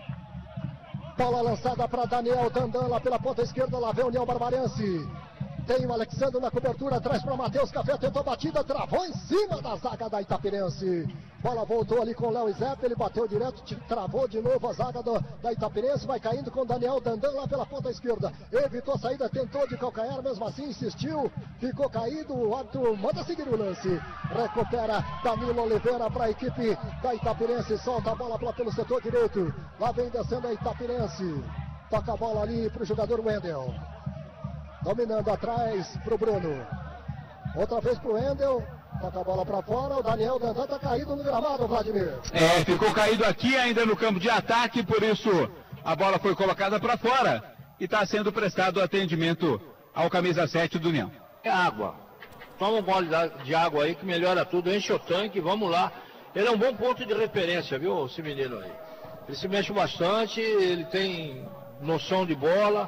Bola lançada para Daniel Dandan lá pela ponta esquerda, lá vem o União Barbarense. Tem o Alexandre na cobertura, atrás para Matheus Café, tentou batida, travou em cima da zaga da Itapirense. Bola voltou ali com o Léo Zepp, ele bateu direto, travou de novo a zaga da Itapirense, vai caindo com o Daniel Dandan lá pela ponta esquerda. Evitou a saída, tentou de calcanhar, mesmo assim insistiu, ficou caído, o árbitro manda seguir o lance. Recupera Danilo Oliveira para a equipe da Itapirense, solta a bola pelo setor direito. Lá vem descendo a Itapirense, toca a bola ali para o jogador Wendel. Dominando atrás pro Bruno. Outra vez pro Wendel. Toca a bola para fora. O Daniel Dandan tá caído no gramado, Vladimir. Ficou caído aqui ainda no campo de ataque, por isso a bola foi colocada para fora e está sendo prestado atendimento ao camisa 7 do União. É água. Toma um gole de água aí que melhora tudo. Enche o tanque, vamos lá. Ele é um bom ponto de referência, viu, esse menino aí. Ele se mexe bastante, ele tem noção de bola.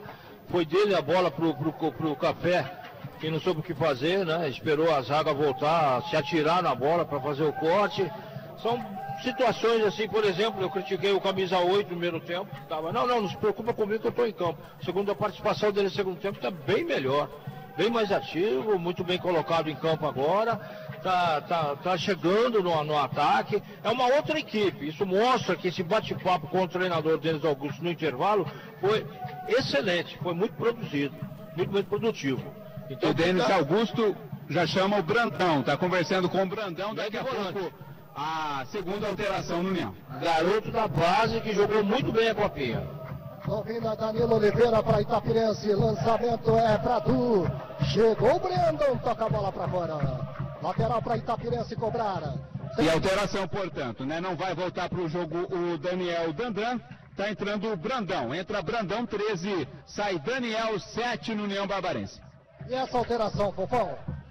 Foi dele a bola pro Café, que não soube o que fazer, né? Esperou a zaga voltar, se atirar na bola para fazer o corte. São situações assim, por exemplo, eu critiquei o camisa 8 no primeiro tempo. Não se preocupa comigo que eu estou em campo. Segundo, a participação dele no segundo tempo está bem melhor. Bem mais ativo, muito bem colocado em campo agora. Tá chegando no ataque. É uma outra equipe. Isso mostra que esse bate-papo com o treinador Denis Augusto no intervalo foi excelente, foi muito produzido, muito produtivo. Então, o Denis Augusto já chama o Brandão, está conversando com o Brandão, daqui a pouco a segunda alteração no União. Garoto da base que jogou muito bem a copinha. Domina Danilo Oliveira para Itapirense, lançamento é para Du. Chegou o Brandão, toca a bola para fora. Lateral para Itapirense cobrar. E alteração, portanto, né? Não vai voltar para o jogo o Daniel Dandan. Tá entrando o Brandão. Entra Brandão, 13. Sai Daniel, 7 no União Barbarense. E essa alteração, Fofão?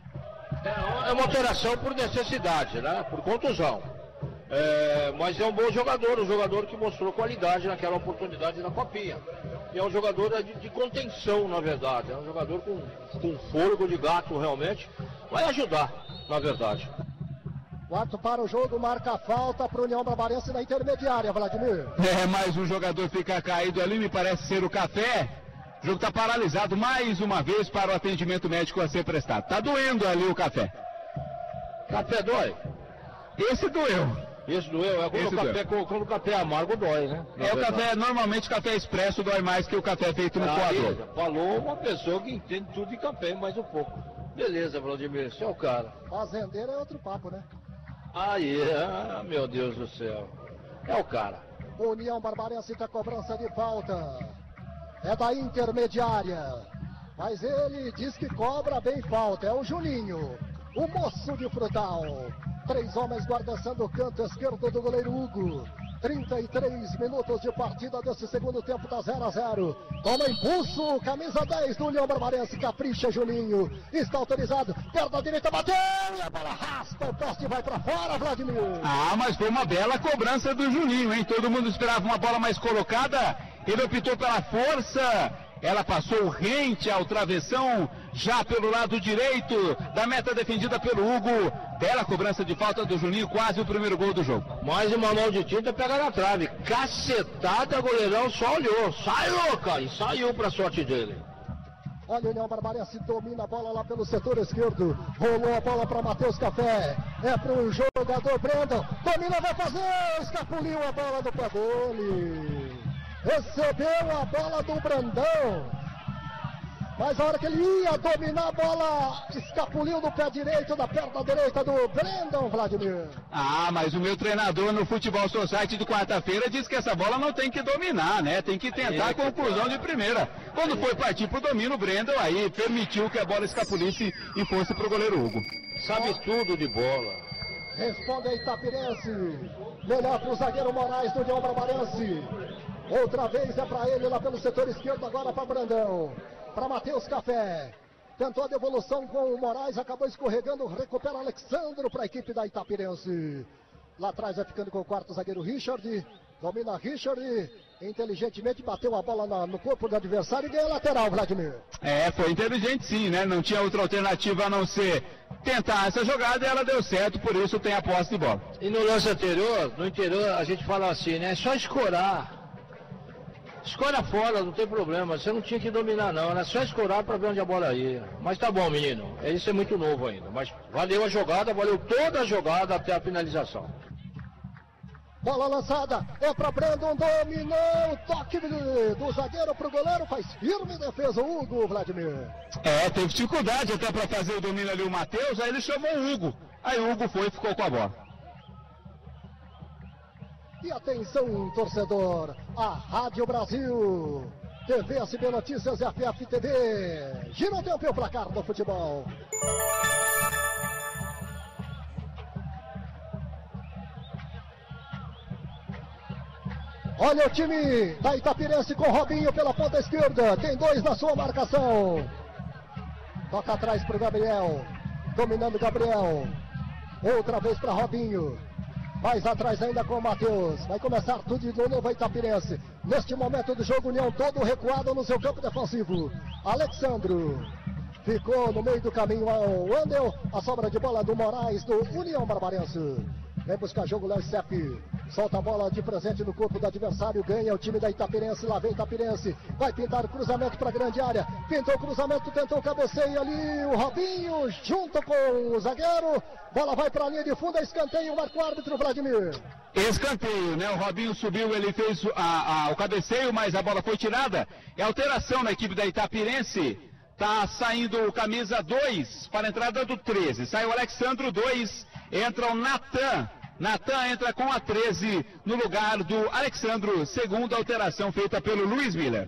É uma alteração por necessidade, né? Por contusão. Mas é um bom jogador, um jogador que mostrou qualidade naquela oportunidade na Copinha. E é um jogador de contenção, na verdade. É um jogador com fôlego de gato, realmente. Vai ajudar, na verdade. Quarto para o jogo, marca a falta para o União Barbarense na intermediária, Vladimir. Mais um jogador fica caído ali, me parece ser o Café. O jogo está paralisado mais uma vez para o atendimento médico a ser prestado. Tá doendo ali o Café. Café dói? Esse doeu. Esse doeu? Quando o café é amargo dói, né? Normalmente o café expresso dói mais que o café feito no coador. Falou uma pessoa que entende tudo de café, mais um pouco. Beleza, Vladimir, esse é o cara. Fazendeiro é outro papo, né? Meu Deus do céu. É o cara. União Barbarense da cobrança de falta. É da intermediária. Mas ele diz que cobra bem falta. É o Juninho, o moço de Frutal. 3 homens guardaçando o canto esquerdo do goleiro Hugo. 33 minutos de partida desse segundo tempo, da 0-0. Toma impulso, camisa 10 do União Barbarense, capricha Juninho. Está autorizado, perna direita, bateu e a bola raspa o poste e vai para fora, Vladimir. Mas foi uma bela cobrança do Juninho, hein? Todo mundo esperava uma bola mais colocada. Ele optou pela força. Ela passou rente ao travessão, já pelo lado direito da meta defendida pelo Hugo. Bela cobrança de falta do Juninho, quase o primeiro gol do jogo. Mais uma mão de tinta, pega na trave. Cacetada, goleirão só olhou. Saiu, cara, e saiu pra sorte dele. Olha, o União Barbarense domina a bola lá pelo setor esquerdo. Rolou a bola para Matheus Café. É para o jogador Brandão. Domina, vai fazer. Escapuliu a bola do pé dele. Recebeu a bola do Brandão. Mas a hora que ele ia dominar a bola, escapuliu do pé direito, da perna direita do Brandão, Vladimir. Mas o meu treinador no Futebol Society de quarta-feira disse que essa bola não tem que dominar, né? Tem que tentar a conclusão de primeira. Quando foi partir pro domínio, o Brandão aí permitiu que a bola escapulisse e fosse pro goleiro Hugo. Sabe tudo de bola. Responde a Itapirense. Melhor pro zagueiro Moraes do União Barbarense. Outra vez é para ele lá pelo setor esquerdo, agora para Brandão. Para Matheus Café. Tentou a devolução com o Moraes, acabou escorregando, recupera Alexandro para a equipe da Itapirense. Lá atrás vai ficando com o quarto zagueiro Richard. Domina Richard. Inteligentemente bateu a bola no corpo do adversário e ganhou a lateral, Vladimir. Foi inteligente sim, né? Não tinha outra alternativa a não ser tentar essa jogada e ela deu certo, por isso tem a posse de bola. E no lance anterior, no interior, a gente fala assim, né? É só escorar. Escolha fora, não tem problema. Você não tinha que dominar, não. Era só escorar para ver onde a bola ia. Mas tá bom, menino. Isso é muito novo ainda. Mas valeu a jogada, valeu toda a jogada até a finalização. Bola lançada. É para Brandon, dominou. Toque do zagueiro pro goleiro. Faz firme defesa o Hugo, Vladimir. Teve dificuldade até para fazer o domínio ali o Matheus. Aí ele chamou o Hugo. Aí o Hugo foi e ficou com a bola. E atenção, torcedor, a Rádio Brasil, TV SB Notícias e FF TV, gira o tempo e o placar do futebol. Olha o time da Itapirense com Robinho pela ponta esquerda, tem 2 na sua marcação. Toca atrás para o Gabriel, dominando o Gabriel, outra vez para Robinho. Mais atrás ainda com o Matheus. Vai começar tudo de novo a Itapirense. Neste momento do jogo, União todo recuado no seu campo defensivo. Alexandro ficou no meio do caminho ao Wendel. A sobra de bola do Moraes do União Barbarense. Vem buscar jogo Léo Sepp. Solta a bola de presente no corpo do adversário. Ganha o time da Itapirense. Lá vem Itapirense. Vai pintar o cruzamento para a grande área. Pintou o cruzamento, tentou o cabeceio ali. O Robinho junto com o zagueiro. Bola vai para a linha de fundo. Escanteio. Marca o árbitro Vladimir. Escanteio, né? O Robinho subiu, ele fez o cabeceio, mas a bola foi tirada. É alteração na equipe da Itapirense. Tá saindo o camisa 2 para a entrada do 13. Sai o Alexandro 2, entra o Natan. Natan entra com a 13 no lugar do Alexandro, segunda alteração feita pelo Luiz Miller.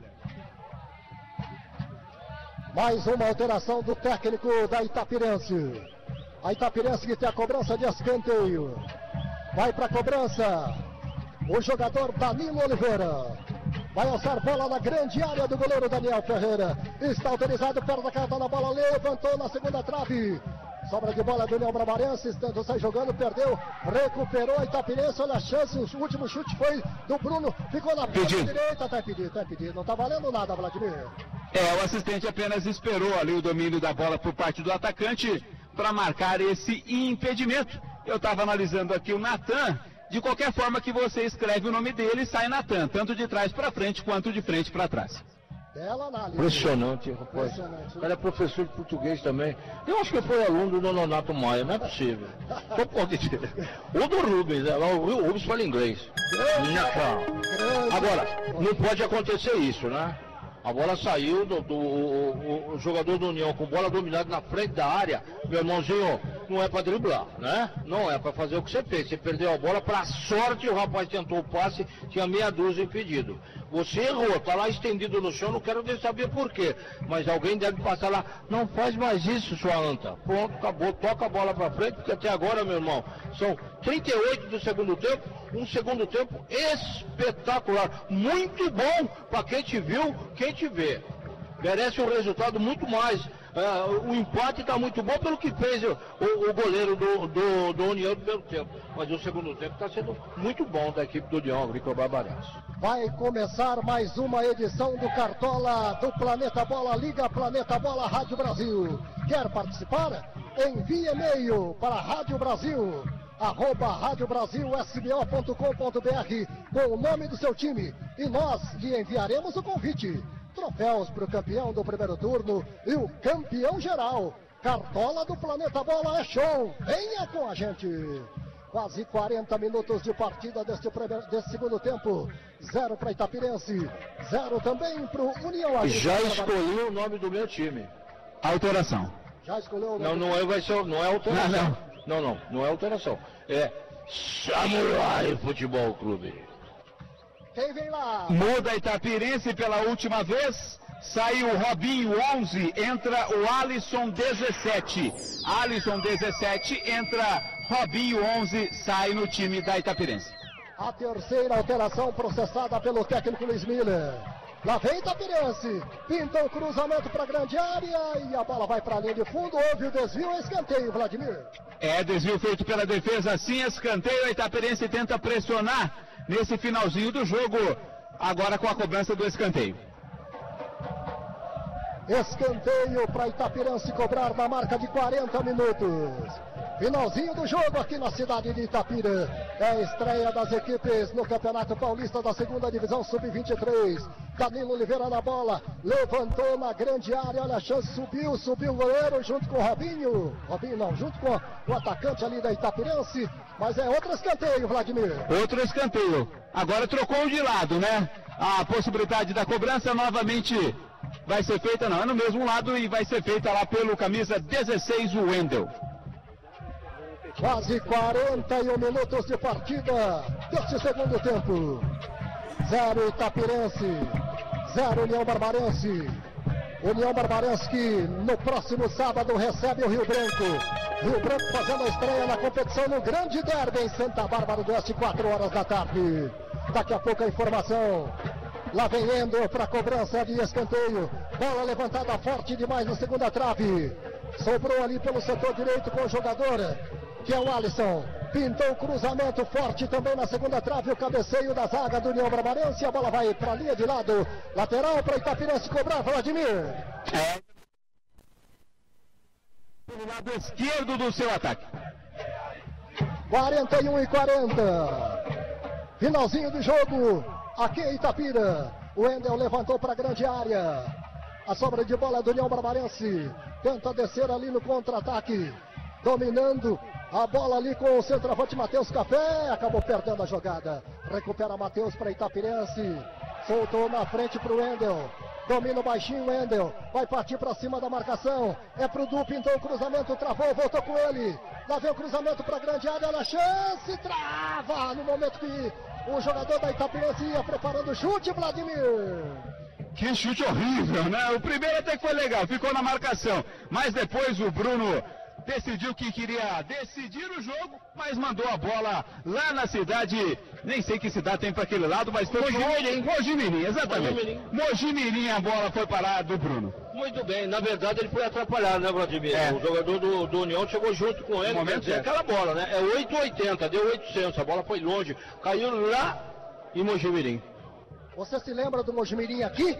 Mais uma alteração do técnico da Itapirense. A Itapirense que tem a cobrança de escanteio. Vai para a cobrança o jogador Danilo Oliveira. Vai alçar bola na grande área do goleiro Daniel Ferreira. Está autorizado, perto da carta na bola, levantou na segunda trave. Sobra de bola do União Barbarense, sai jogando, perdeu, recuperou a Itapirense, olha a chance, o último chute foi do Bruno, ficou na ponta direita, tá impedido, não tá valendo nada, Vladimir. O assistente apenas esperou ali o domínio da bola por parte do atacante para marcar esse impedimento. Eu estava analisando aqui o Natan. De qualquer forma que você escreve o nome dele, sai Natan, tanto de trás para frente quanto de frente para trás. Bela análise. Impressionante, rapaz. O cara é professor de português também. Eu acho que foi aluno do Nononato Maia, não é possível. Só pode ser. O do Rubens, o Rubens fala inglês. Agora, não pode acontecer isso, né? A bola saiu o jogador do União com bola dominada na frente da área. Meu irmãozinho, não é para driblar, né? Não é para fazer o que você fez. Você perdeu a bola, para sorte o rapaz tentou o passe, tinha meia dúzia impedido. Você errou, tá lá estendido no chão, não quero nem saber por quê. Mas alguém deve passar lá, não faz mais isso, sua anta. Pronto, acabou, toca a bola para frente, porque até agora, meu irmão, são 38 do segundo tempo, um segundo tempo espetacular. Muito bom para quem te viu, quem te vê. Merece um resultado muito mais. O empate está muito bom pelo que fez o goleiro do União no primeiro tempo. Mas o segundo tempo está sendo muito bom da equipe do União Agrícola Barbarense. Vai começar mais uma edição do Cartola do Planeta Bola, Liga Planeta Bola Rádio Brasil. Quer participar? Envie e-mail para Rádio Brasil, @radiobrasilsbo.com.br com o nome do seu time e nós lhe enviaremos o convite. Troféus para o campeão do primeiro turno e o campeão geral. Cartola do Planeta Bola é show. Venha com a gente. Quase 40 minutos de partida deste segundo tempo. 0 para Itapirense, 0 também para o União Agrícola. Já escolhi o nome do meu time. Alteração. Já escolheu o nome? Não é alteração. Não é alteração. É Samurai Futebol Clube. Quem vem lá? Muda Itapirense pela última vez. Sai o Robinho 11, entra o Alisson 17. Alisson 17, entra Robinho 11, sai no time da Itapirense. A terceira alteração processada pelo técnico Luiz Miller. Lá vem Itapirense, pinta o cruzamento para a grande área e a bola vai para a linha de fundo. Houve o desvio, escanteio, Vladimir. Desvio feito pela defesa, sim, escanteio. A Itapirense tenta pressionar nesse finalzinho do jogo, agora com a cobrança do escanteio. Escanteio para Itapirense cobrar na marca de 40 minutos. Finalzinho do jogo aqui na cidade de Itapira. É a estreia das equipes no Campeonato Paulista da segunda divisão sub-23. Danilo Oliveira na bola, levantou na grande área, olha a chance, subiu o goleiro junto com o Robinho. Robinho não, junto com o atacante ali da Itapirense. Mas é outro escanteio, Vladimir. Outro escanteio. Agora trocou de lado, né? A possibilidade da cobrança novamente vai ser feita, não, é no mesmo lado e vai ser feita lá pelo camisa 16, o Wendel. Quase 41 minutos de partida deste segundo tempo. 0 Itapirense, 0 União Barbarense. União Barbarense que no próximo sábado recebe o Rio Branco. Rio Branco fazendo a estreia na competição no Grande Derby em Santa Bárbara do Oeste, 4 horas da tarde. Daqui a pouco a informação. Lá vem Endo para a cobrança de escanteio. Bola levantada forte demais na segunda trave. Sobrou ali pelo setor direito com o jogador, que é o Alisson. Pintou o cruzamento forte também na segunda trave, o cabeceio da zaga do União Barbarense. A bola vai para a linha de lado, lateral para Itapirense cobrar, Vladimir. Pelo lado esquerdo do seu ataque. 41-40. Finalzinho do jogo aqui em Itapira. O Wendel levantou para a grande área. A sobra de bola do União Barbarense. Tenta descer ali no contra-ataque. Dominando a bola ali com o centroavante Matheus Café. Acabou perdendo a jogada. Recupera Matheus para Itapirense. Soltou na frente para o Wendel. Domina o baixinho, Wendel. Vai partir para cima da marcação. É pro Du, pintou o cruzamento, travou, voltou com ele. Lá vem o cruzamento para a grande área. Olha a chance, trava no momento que o jogador da Itapirense ia preparando o chute, Vladimir. Que chute horrível, né? O primeiro até que foi legal, ficou na marcação. Mas depois o Bruno decidiu que queria decidir o jogo, mas mandou a bola lá na cidade, nem sei que cidade tem para aquele lado, mas foi Mojimirim, exatamente. Mojimirim, a bola foi parar do Bruno. Muito bem, na verdade ele foi atrapalhado, né, Vladimir? O jogador do União chegou junto com ele, quer dizer, aquela bola, né? É 880, deu 800, a bola foi longe, caiu lá em Mojimirim. Você se lembra do Mojimirim aqui?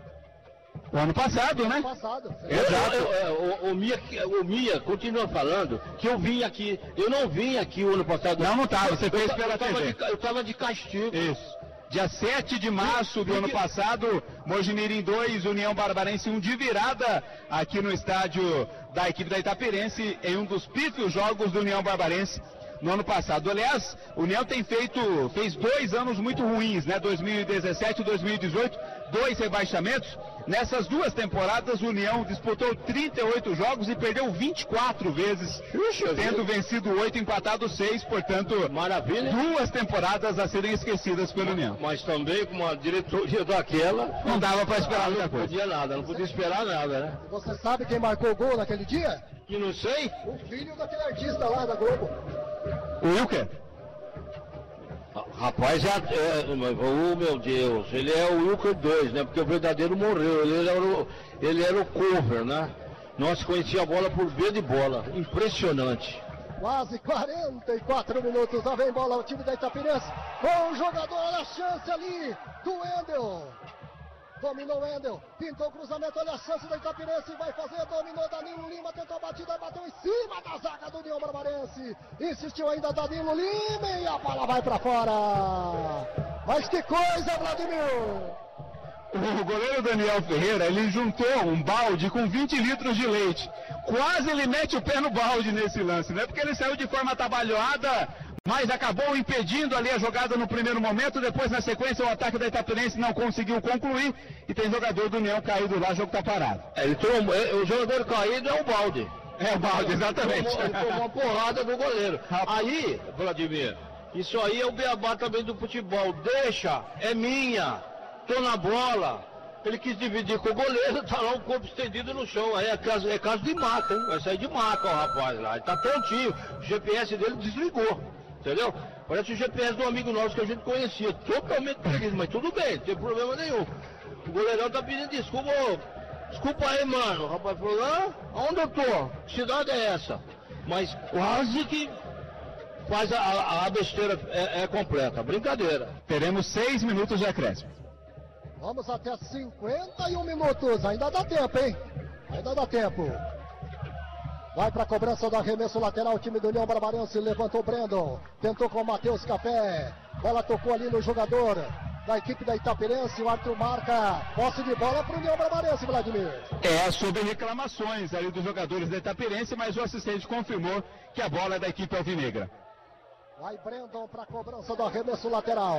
O ano passado, né? Passado. Exato. O Mia continua falando que eu vim aqui. Eu não vim aqui o ano passado. Não estava. Você fez pela TV. Eu estava de castigo. Isso. Dia 7 de março do ano passado, Mojimirim 2, União Barbarense 1 de virada aqui no estádio da equipe da Itapirense em um dos pífios jogos do União Barbarense no ano passado. Aliás, o União fez 2 anos muito ruins, né? 2017 e 2018, 2 rebaixamentos. Nessas 2 temporadas, o União disputou 38 jogos e perdeu 24 vezes, tendo vencido 8, empatado 6, portanto, maravilha. 2 temporadas a serem esquecidas pelo União. Mas também com uma diretoria daquela, não dava para esperar muita coisa. Não podia esperar nada, né? Você sabe quem marcou o gol naquele dia? Que não sei? O filho daquele artista lá da Globo. O Wilker? Rapaz, oh meu Deus, ele é o Wilker 2, né? Porque o verdadeiro morreu, ele era o cover, né? Nós conhecíamos a bola por ver de bola, impressionante. Quase 44 minutos, lá vem bola o time da Itapirense, com o jogador, olha a chance ali do Wendel. Dominou o Wendel, pintou o cruzamento, olha a chance da Itapirense, vai fazer, dominou Danilo Lima, tentou a batida, bateu em cima da zaga do União Barbarense, insistiu ainda Danilo Lima e a bola vai pra fora. Mas que coisa, Vladimir! O goleiro Daniel Ferreira, ele juntou um balde com 20 litros de leite. Quase ele mete o pé no balde nesse lance, né? Porque ele saiu de forma atabalhoada, mas acabou impedindo ali a jogada no primeiro momento. Depois, na sequência, o ataque da Itapirense não conseguiu concluir. E tem jogador do União caído lá, o jogo tá parado. O jogador caído é o balde. É o balde, exatamente. Tomou uma porrada do goleiro. Aí, Vladimir, isso aí é o beabá também do futebol. Deixa, é minha. Tô na bola, ele quis dividir com o goleiro, tá lá o corpo estendido no chão, aí é caso de maca, hein? Vai sair de maca o rapaz lá, ele tá prontinho, o GPS dele desligou, entendeu? Parece o GPS do amigo nosso que a gente conhecia, totalmente feliz, mas tudo bem, não tem problema nenhum. O goleirão tá pedindo desculpa aí, mano, o rapaz falou, onde eu tô? Que cidade é essa? Mas quase que faz a besteira é completa, brincadeira. Teremos 6 minutos de acréscimo. Vamos até 51 minutos, ainda dá tempo, hein? Ainda dá tempo. Vai para a cobrança do arremesso lateral, o time do União Barbarense, levantou o Brandon, tentou com o Matheus Café, bola tocou ali no jogador da equipe da Itapirense, o árbitro marca posse de bola para o União Barbarense, Vladimir. É sobre reclamações ali dos jogadores da Itapirense, mas o assistente confirmou que a bola é da equipe alvinegra. Vai Brandon para a cobrança do arremesso lateral.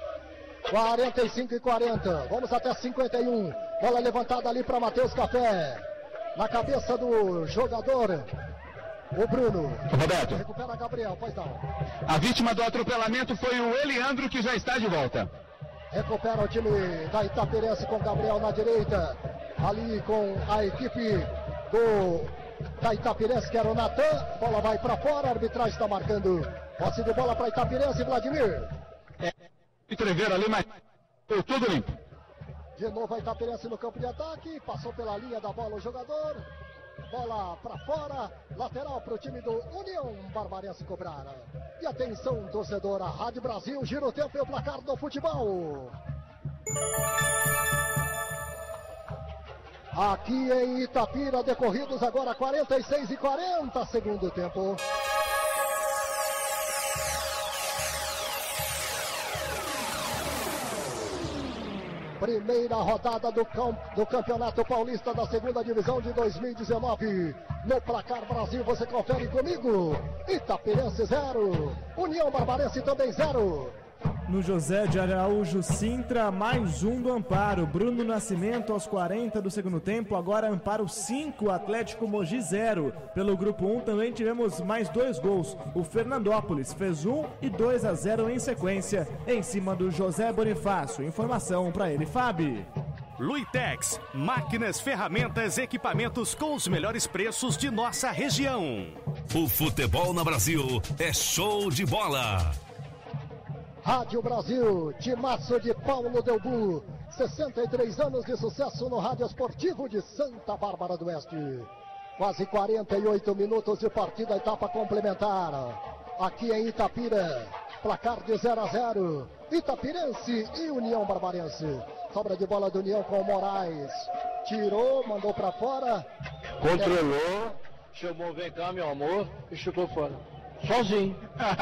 45-40, vamos até 51, bola levantada ali para Matheus Café, na cabeça do jogador, o Bruno. Roberto. Recupera Gabriel, pois não. A vítima do atropelamento foi o Eliandro, que já está de volta. Recupera o time da Itapirense com Gabriel na direita, ali com a equipe da Itapirense, que era o Natan, bola vai para fora, a arbitragem está marcando posse de bola para Itapirense, Vladimir. Entreveram ali, mas tudo limpo. De novo a Itapirense no campo de ataque, passou pela linha da bola o jogador, Bola para fora, lateral para o time do União Barbarense cobrar. E atenção, torcedora, Rádio Brasil, gira o tempo e o placar do futebol. Aqui em Itapira, decorridos agora 46 e 40, segundo tempo. Primeira rodada do Campeonato Paulista da Segunda Divisão de 2019. No Placar Brasil você confere comigo. Itapirense 0, União Barbarense também 0. No José de Araújo Sintra, mais um do Amparo. Bruno Nascimento aos 40 do segundo tempo. Agora Amparo 5, Atlético Mogi 0. Pelo grupo 1 também tivemos mais 2 gols. O Fernandópolis fez 1 e 2-0 em sequência, em cima do José Bonifácio. Informação para ele, Fábio. Luitex, máquinas, ferramentas, equipamentos com os melhores preços de nossa região. O futebol no Brasil é show de bola. Rádio Brasil, timaço de Paulo Delbu, 63 anos de sucesso no rádio esportivo de Santa Bárbara do Oeste. Quase 48 minutos de partida, etapa complementar. Aqui em Itapira, placar de 0-0. Itapirense e União Barbarense. Sobra de bola do União com o Moraes. Tirou, mandou pra fora. Controlou, chamou, vem cá, meu amor, e chutou fora. Sozinho.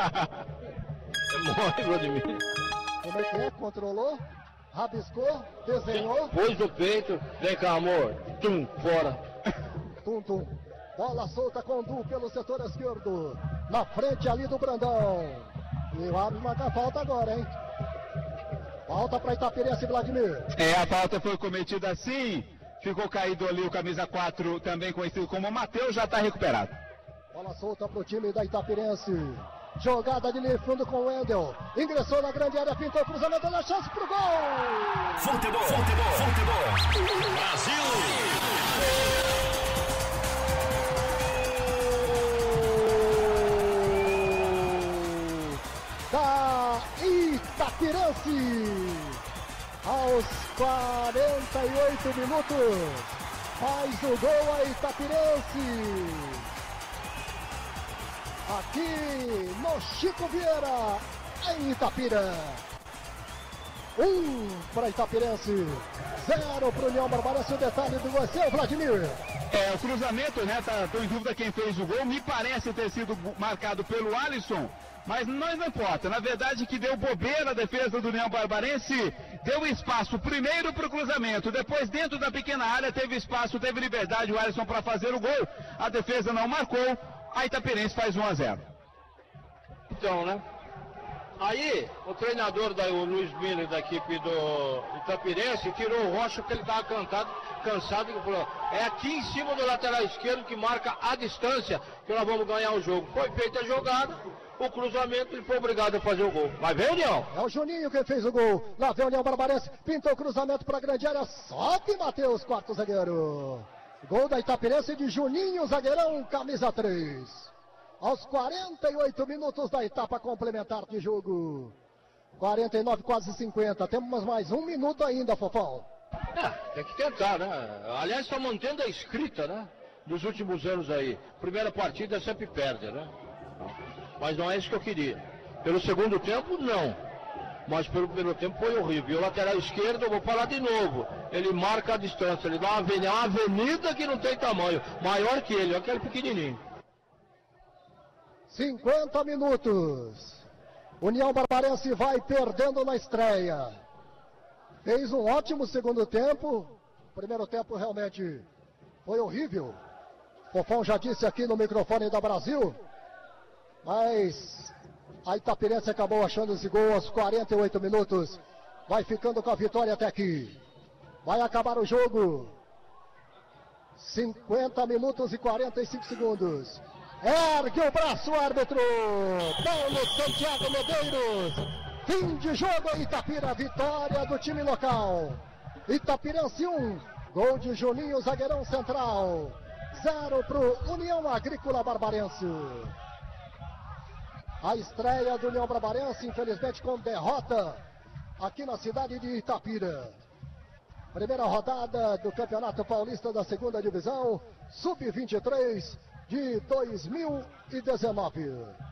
Morre, Vladimir. Como é que é? Controlou, rabiscou, desenhou. Pôs no peito, vem cá, amor. Tum, fora. Tum, tum. Bola solta com o Du pelo setor esquerdo. Na frente ali do Brandão. E o árbitro marca a falta agora, hein? Falta para Itapirense, Vladimir. A falta foi cometida assim. Ficou caído ali o camisa 4, também conhecido como Matheus, já está recuperado. Bola solta para o time da Itapirense. Jogada de linha fundo com o Wendel. Ingressou na grande área, pintou o cruzamento, olha a chance pro gol! Futebol, futebol, futebol. Brasil! Da Itapirense! Aos 48 minutos, faz o gol a Itapirense! Aqui no Chico Vieira, em Itapira. 1 para Itapirense, 0 para o União Barbarense. O detalhe do gol é seu, Vladimir. O cruzamento, né? Tô em dúvida quem fez o gol. Me parece ter sido marcado pelo Alisson, mas não importa. Na verdade, que deu bobeira a defesa do União Barbarense. Deu espaço primeiro para o cruzamento, depois dentro da pequena área teve espaço, teve liberdade o Alisson para fazer o gol. A defesa não marcou. A Itapirense faz 1-0. Então, né? Aí, o treinador, o Luiz Miller, da equipe do Itapirense, tirou o Rocha porque ele estava cansado e falou: é aqui em cima do lateral esquerdo que marca a distância que nós vamos ganhar o jogo. Foi feita a jogada, o cruzamento, ele foi obrigado a fazer o gol. Mas vem o União. É o Juninho quem fez o gol. Lá vem o União Barbarense, pintou o cruzamento para a grande área, só que Matheus, quarto zagueiro. Gol da Itapirense de Juninho, zagueirão, camisa 3. Aos 48 minutos da etapa complementar de jogo. 49, quase 50. Temos mais 1 minuto ainda, Fofão. Tem que tentar, né? Aliás, está mantendo a escrita, né? Dos últimos anos aí. Primeira partida sempre perde, né? Mas não é isso que eu queria. Pelo segundo tempo, não. Mas pelo primeiro tempo foi horrível. E o lateral esquerdo, eu vou falar de novo. Ele marca a distância, ele dá uma avenida que não tem tamanho. Maior que ele, aquele pequenininho. 50 minutos. União Barbarense vai perdendo na estreia. Fez um ótimo segundo tempo. O primeiro tempo realmente foi horrível. Fofão já disse aqui no microfone da Brasil. Mas a Itapirense acabou achando esse gol aos 48 minutos. Vai ficando com a vitória até aqui. Vai acabar o jogo. 50 minutos e 45 segundos. Ergue o braço, árbitro. Paulo Santiago Medeiros. Fim de jogo, Itapira. Vitória do time local. Itapirense 1. Gol de Juninho, zagueirão central. 0 para o União Agrícola Barbarense. A estreia do União Barbarense, infelizmente, com derrota aqui na cidade de Itapira. Primeira rodada do Campeonato Paulista da segunda divisão, Sub-23 de 2019.